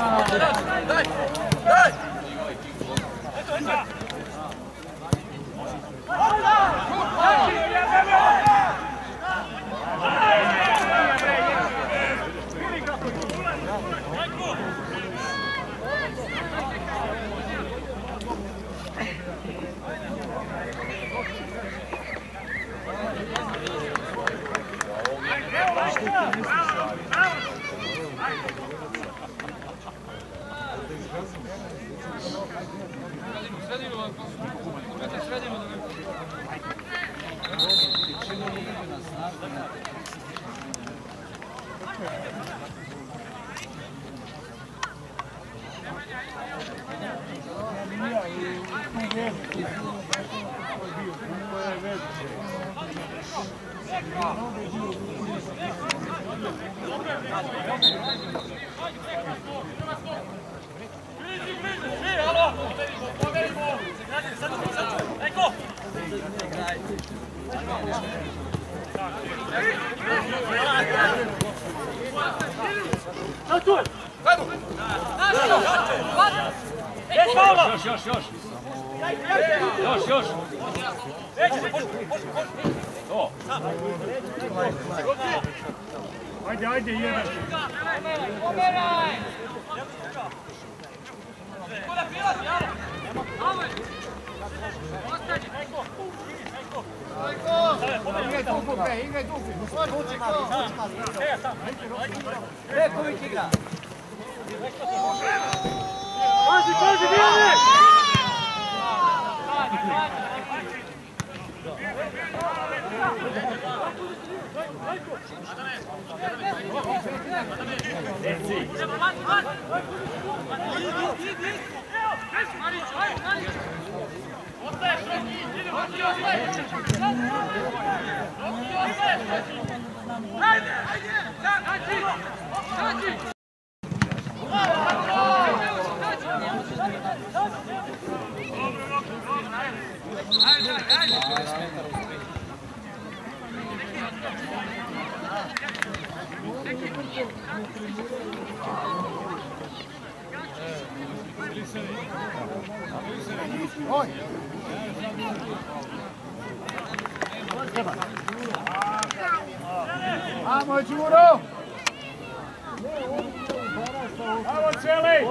Još. To. Ajde, jedan. Pomeraj! Vamo, Đuro! Vamo, Celi!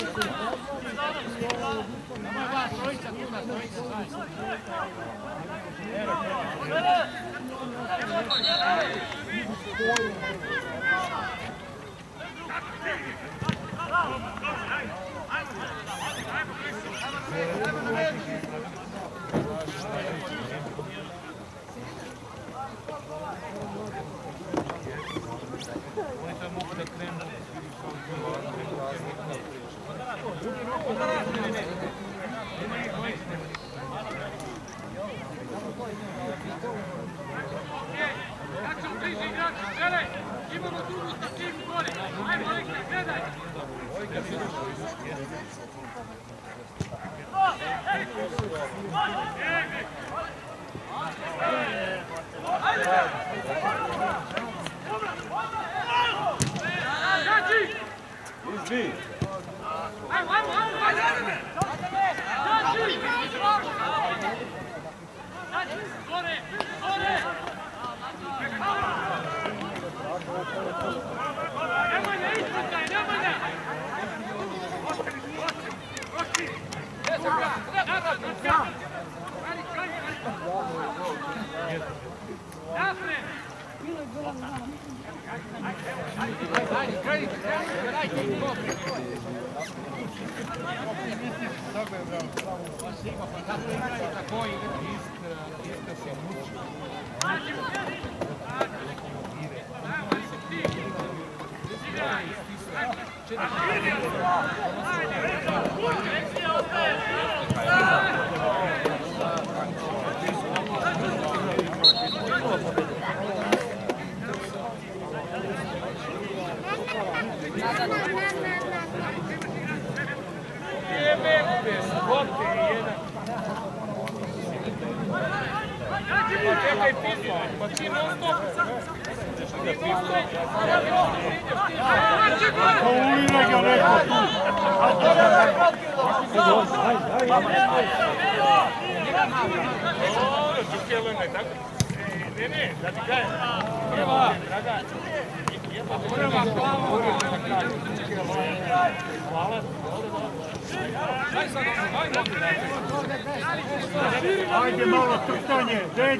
Ajde malo trtanje, dej!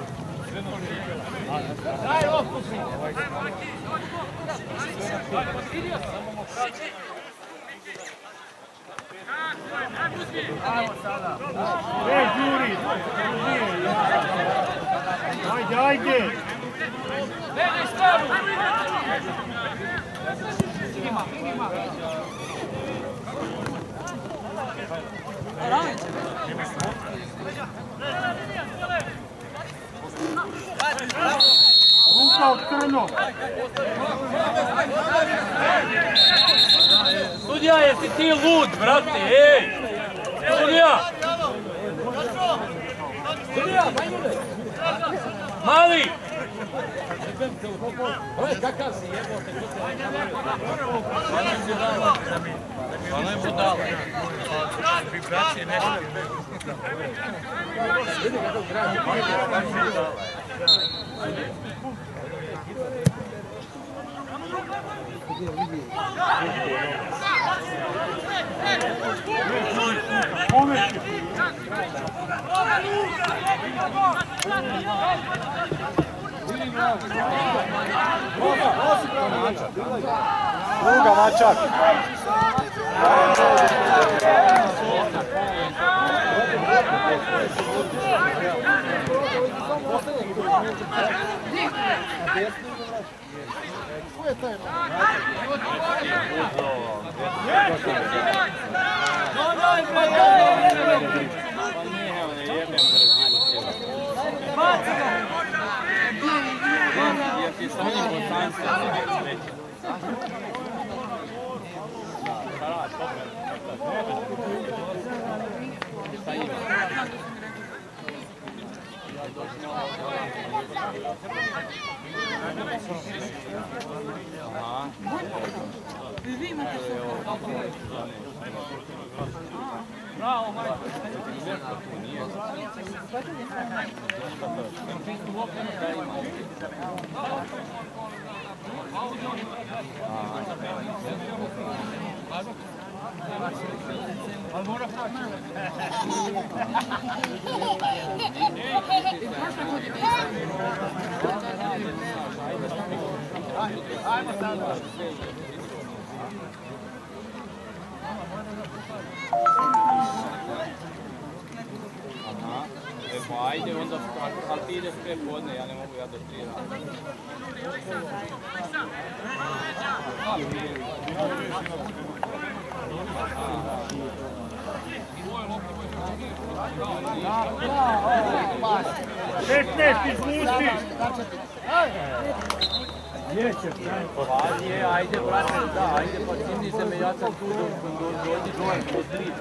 Daj opusti! Dej, Đuri! Ajde, ajde! Dej, stavu! Ruka od crno! Sudija, jesi ti lud, brate, ej! Sudija! Sudija, mali! Kakav si jebote? Hvala je budala. Vibracije nešto. Vidi kako gradi. Druga, Mačak. Bravo, majko. Evo, ajde onda, ali ti ideš pre podne, ja ne mogu ja do 16 izvuci! 3. Ajde, brate, da, ajde, pa cimni se me, ja sam tu dođi dole, po 3.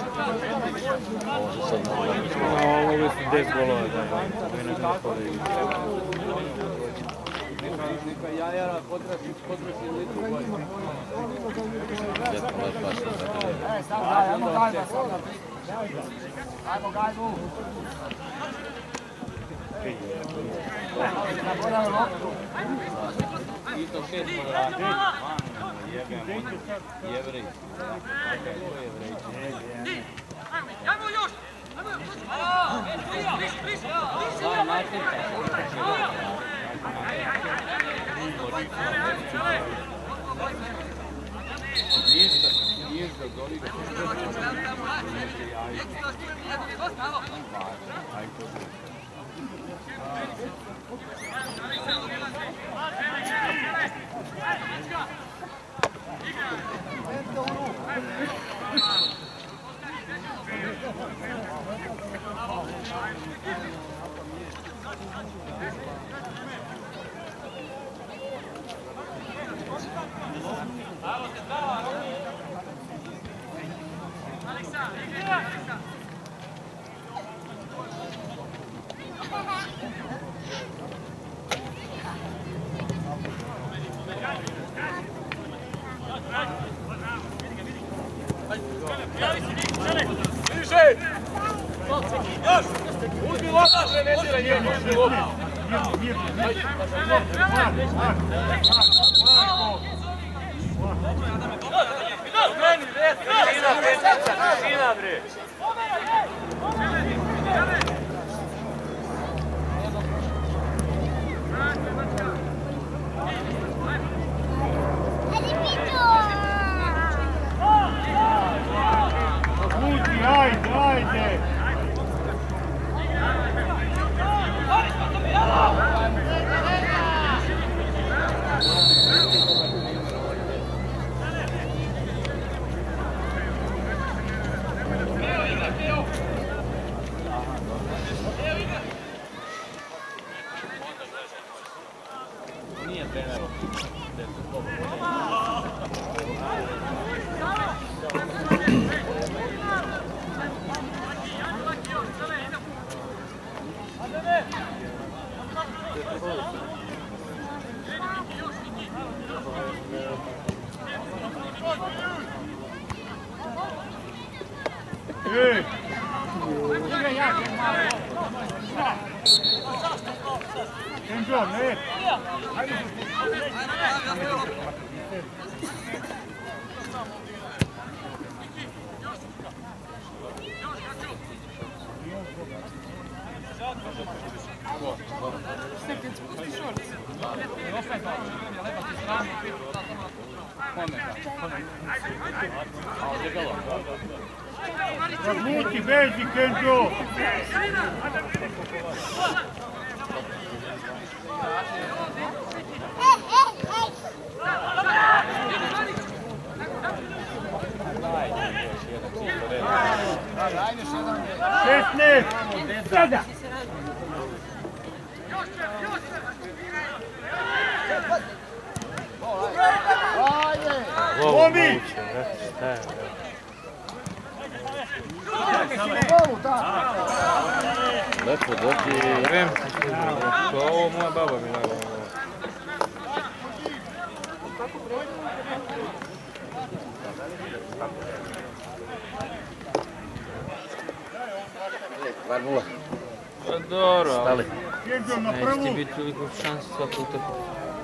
Ovo su 10 golova, Neka jajara potroši litru bolje. Ajmo gajbu! I to 6 kvadrata. Jebem, jevrej. Ajmo još! Ništa, zoli ga. Uzmi lopta, prenesira njegu, uzmi lopta. Tišina, bre. Ajde, ajde! Nije trener. Ej! Enzo, ne! Second, what's the short? Razmuti, beži, Kenzo! Šestnaest! Sada! Lomi! Lepo dođi. Ovo moja baba mi nagla. Pa dobro, ali neće ti biti toliko šansi svaku utrku.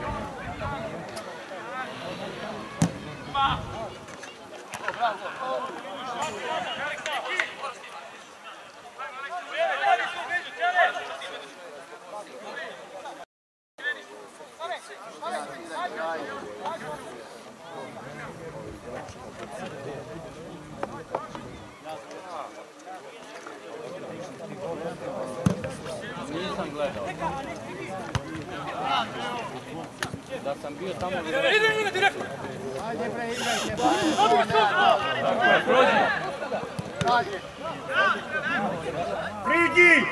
Nisam gledao. Da sam bio tamo... Ide, direktno! Ajde, bre, igrajte! Prođi! Priđi!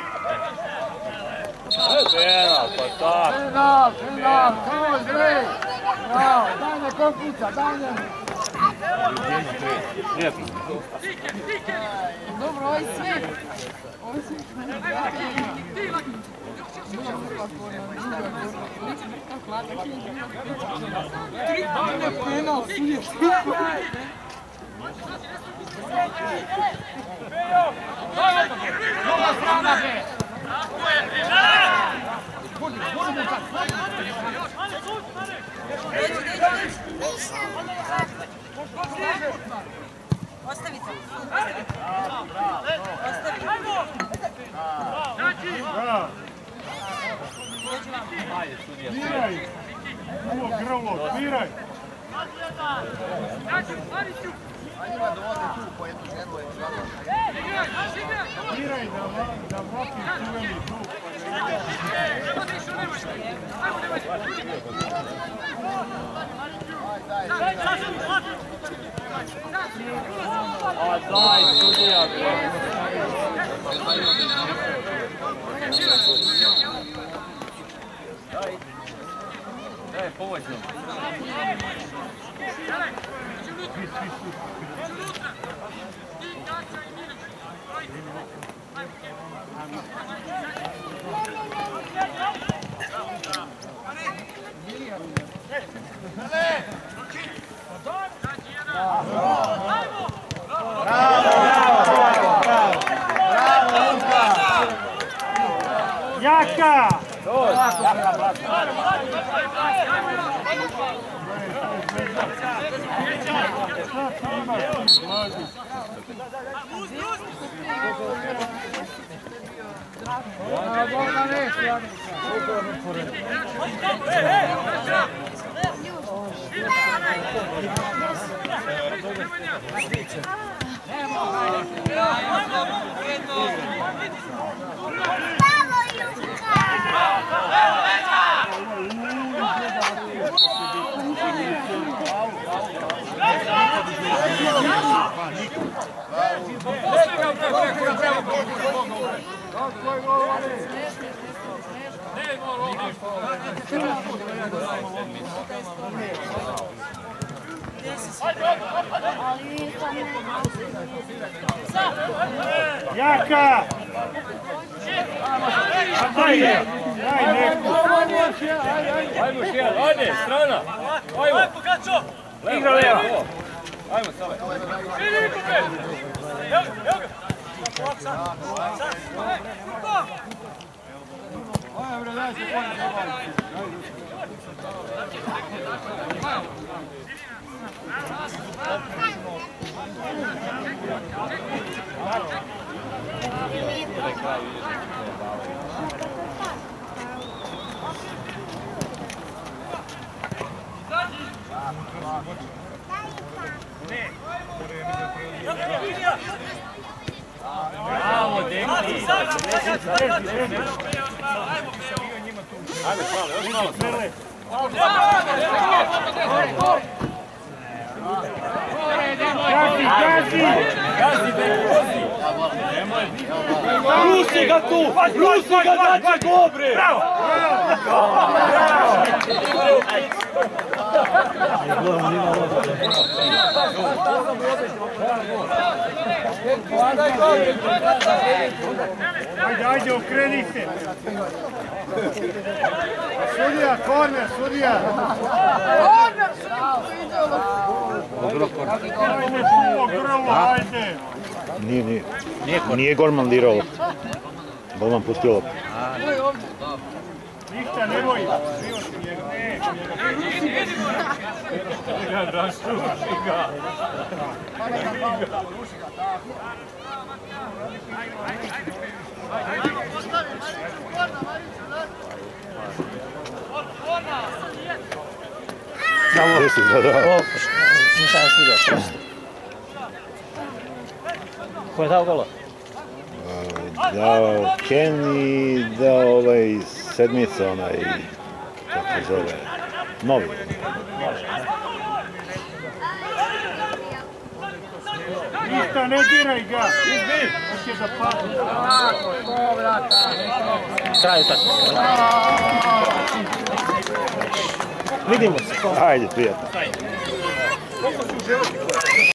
Penal, pa tak! Penal, kao bre! Daj nekom puca, daj nekom! Lijepo. Dobro, ovo je sve. Ovo je sve. Penal, sudje. Nova strana, bre! Ostavi to. Biraj! Ovo grlo, biraj! Biraj da vrati crveni krug. A daj, sudija! Daj, pomoćno. Jaka! Jaka! Ajde! Ajmo šijel, ajde, strana! Ajmo! Igra levo! Ajmo, stave! Evo ga! Bravo, Denki! Ajde, malo, još malo. Gazi, Denki, gazi! Rusi ga tu! Rusi ga daće dobre! Bravo! Ajde, okreni se! Sudija, korner, sudija! Korner, Ajde! Nije golman dirao loptu. Golman pustio loptu. Ništa, nemoj! Gdje si zadao? Nisam još vidio, prosto. Ko je dao gola? Dao Ken i dao sedmica onaj, kako se zove, novi. Ništa, ne diraj ga! Hoće da padne. Kraju tako. Vidimo se. Ajde, prijatno.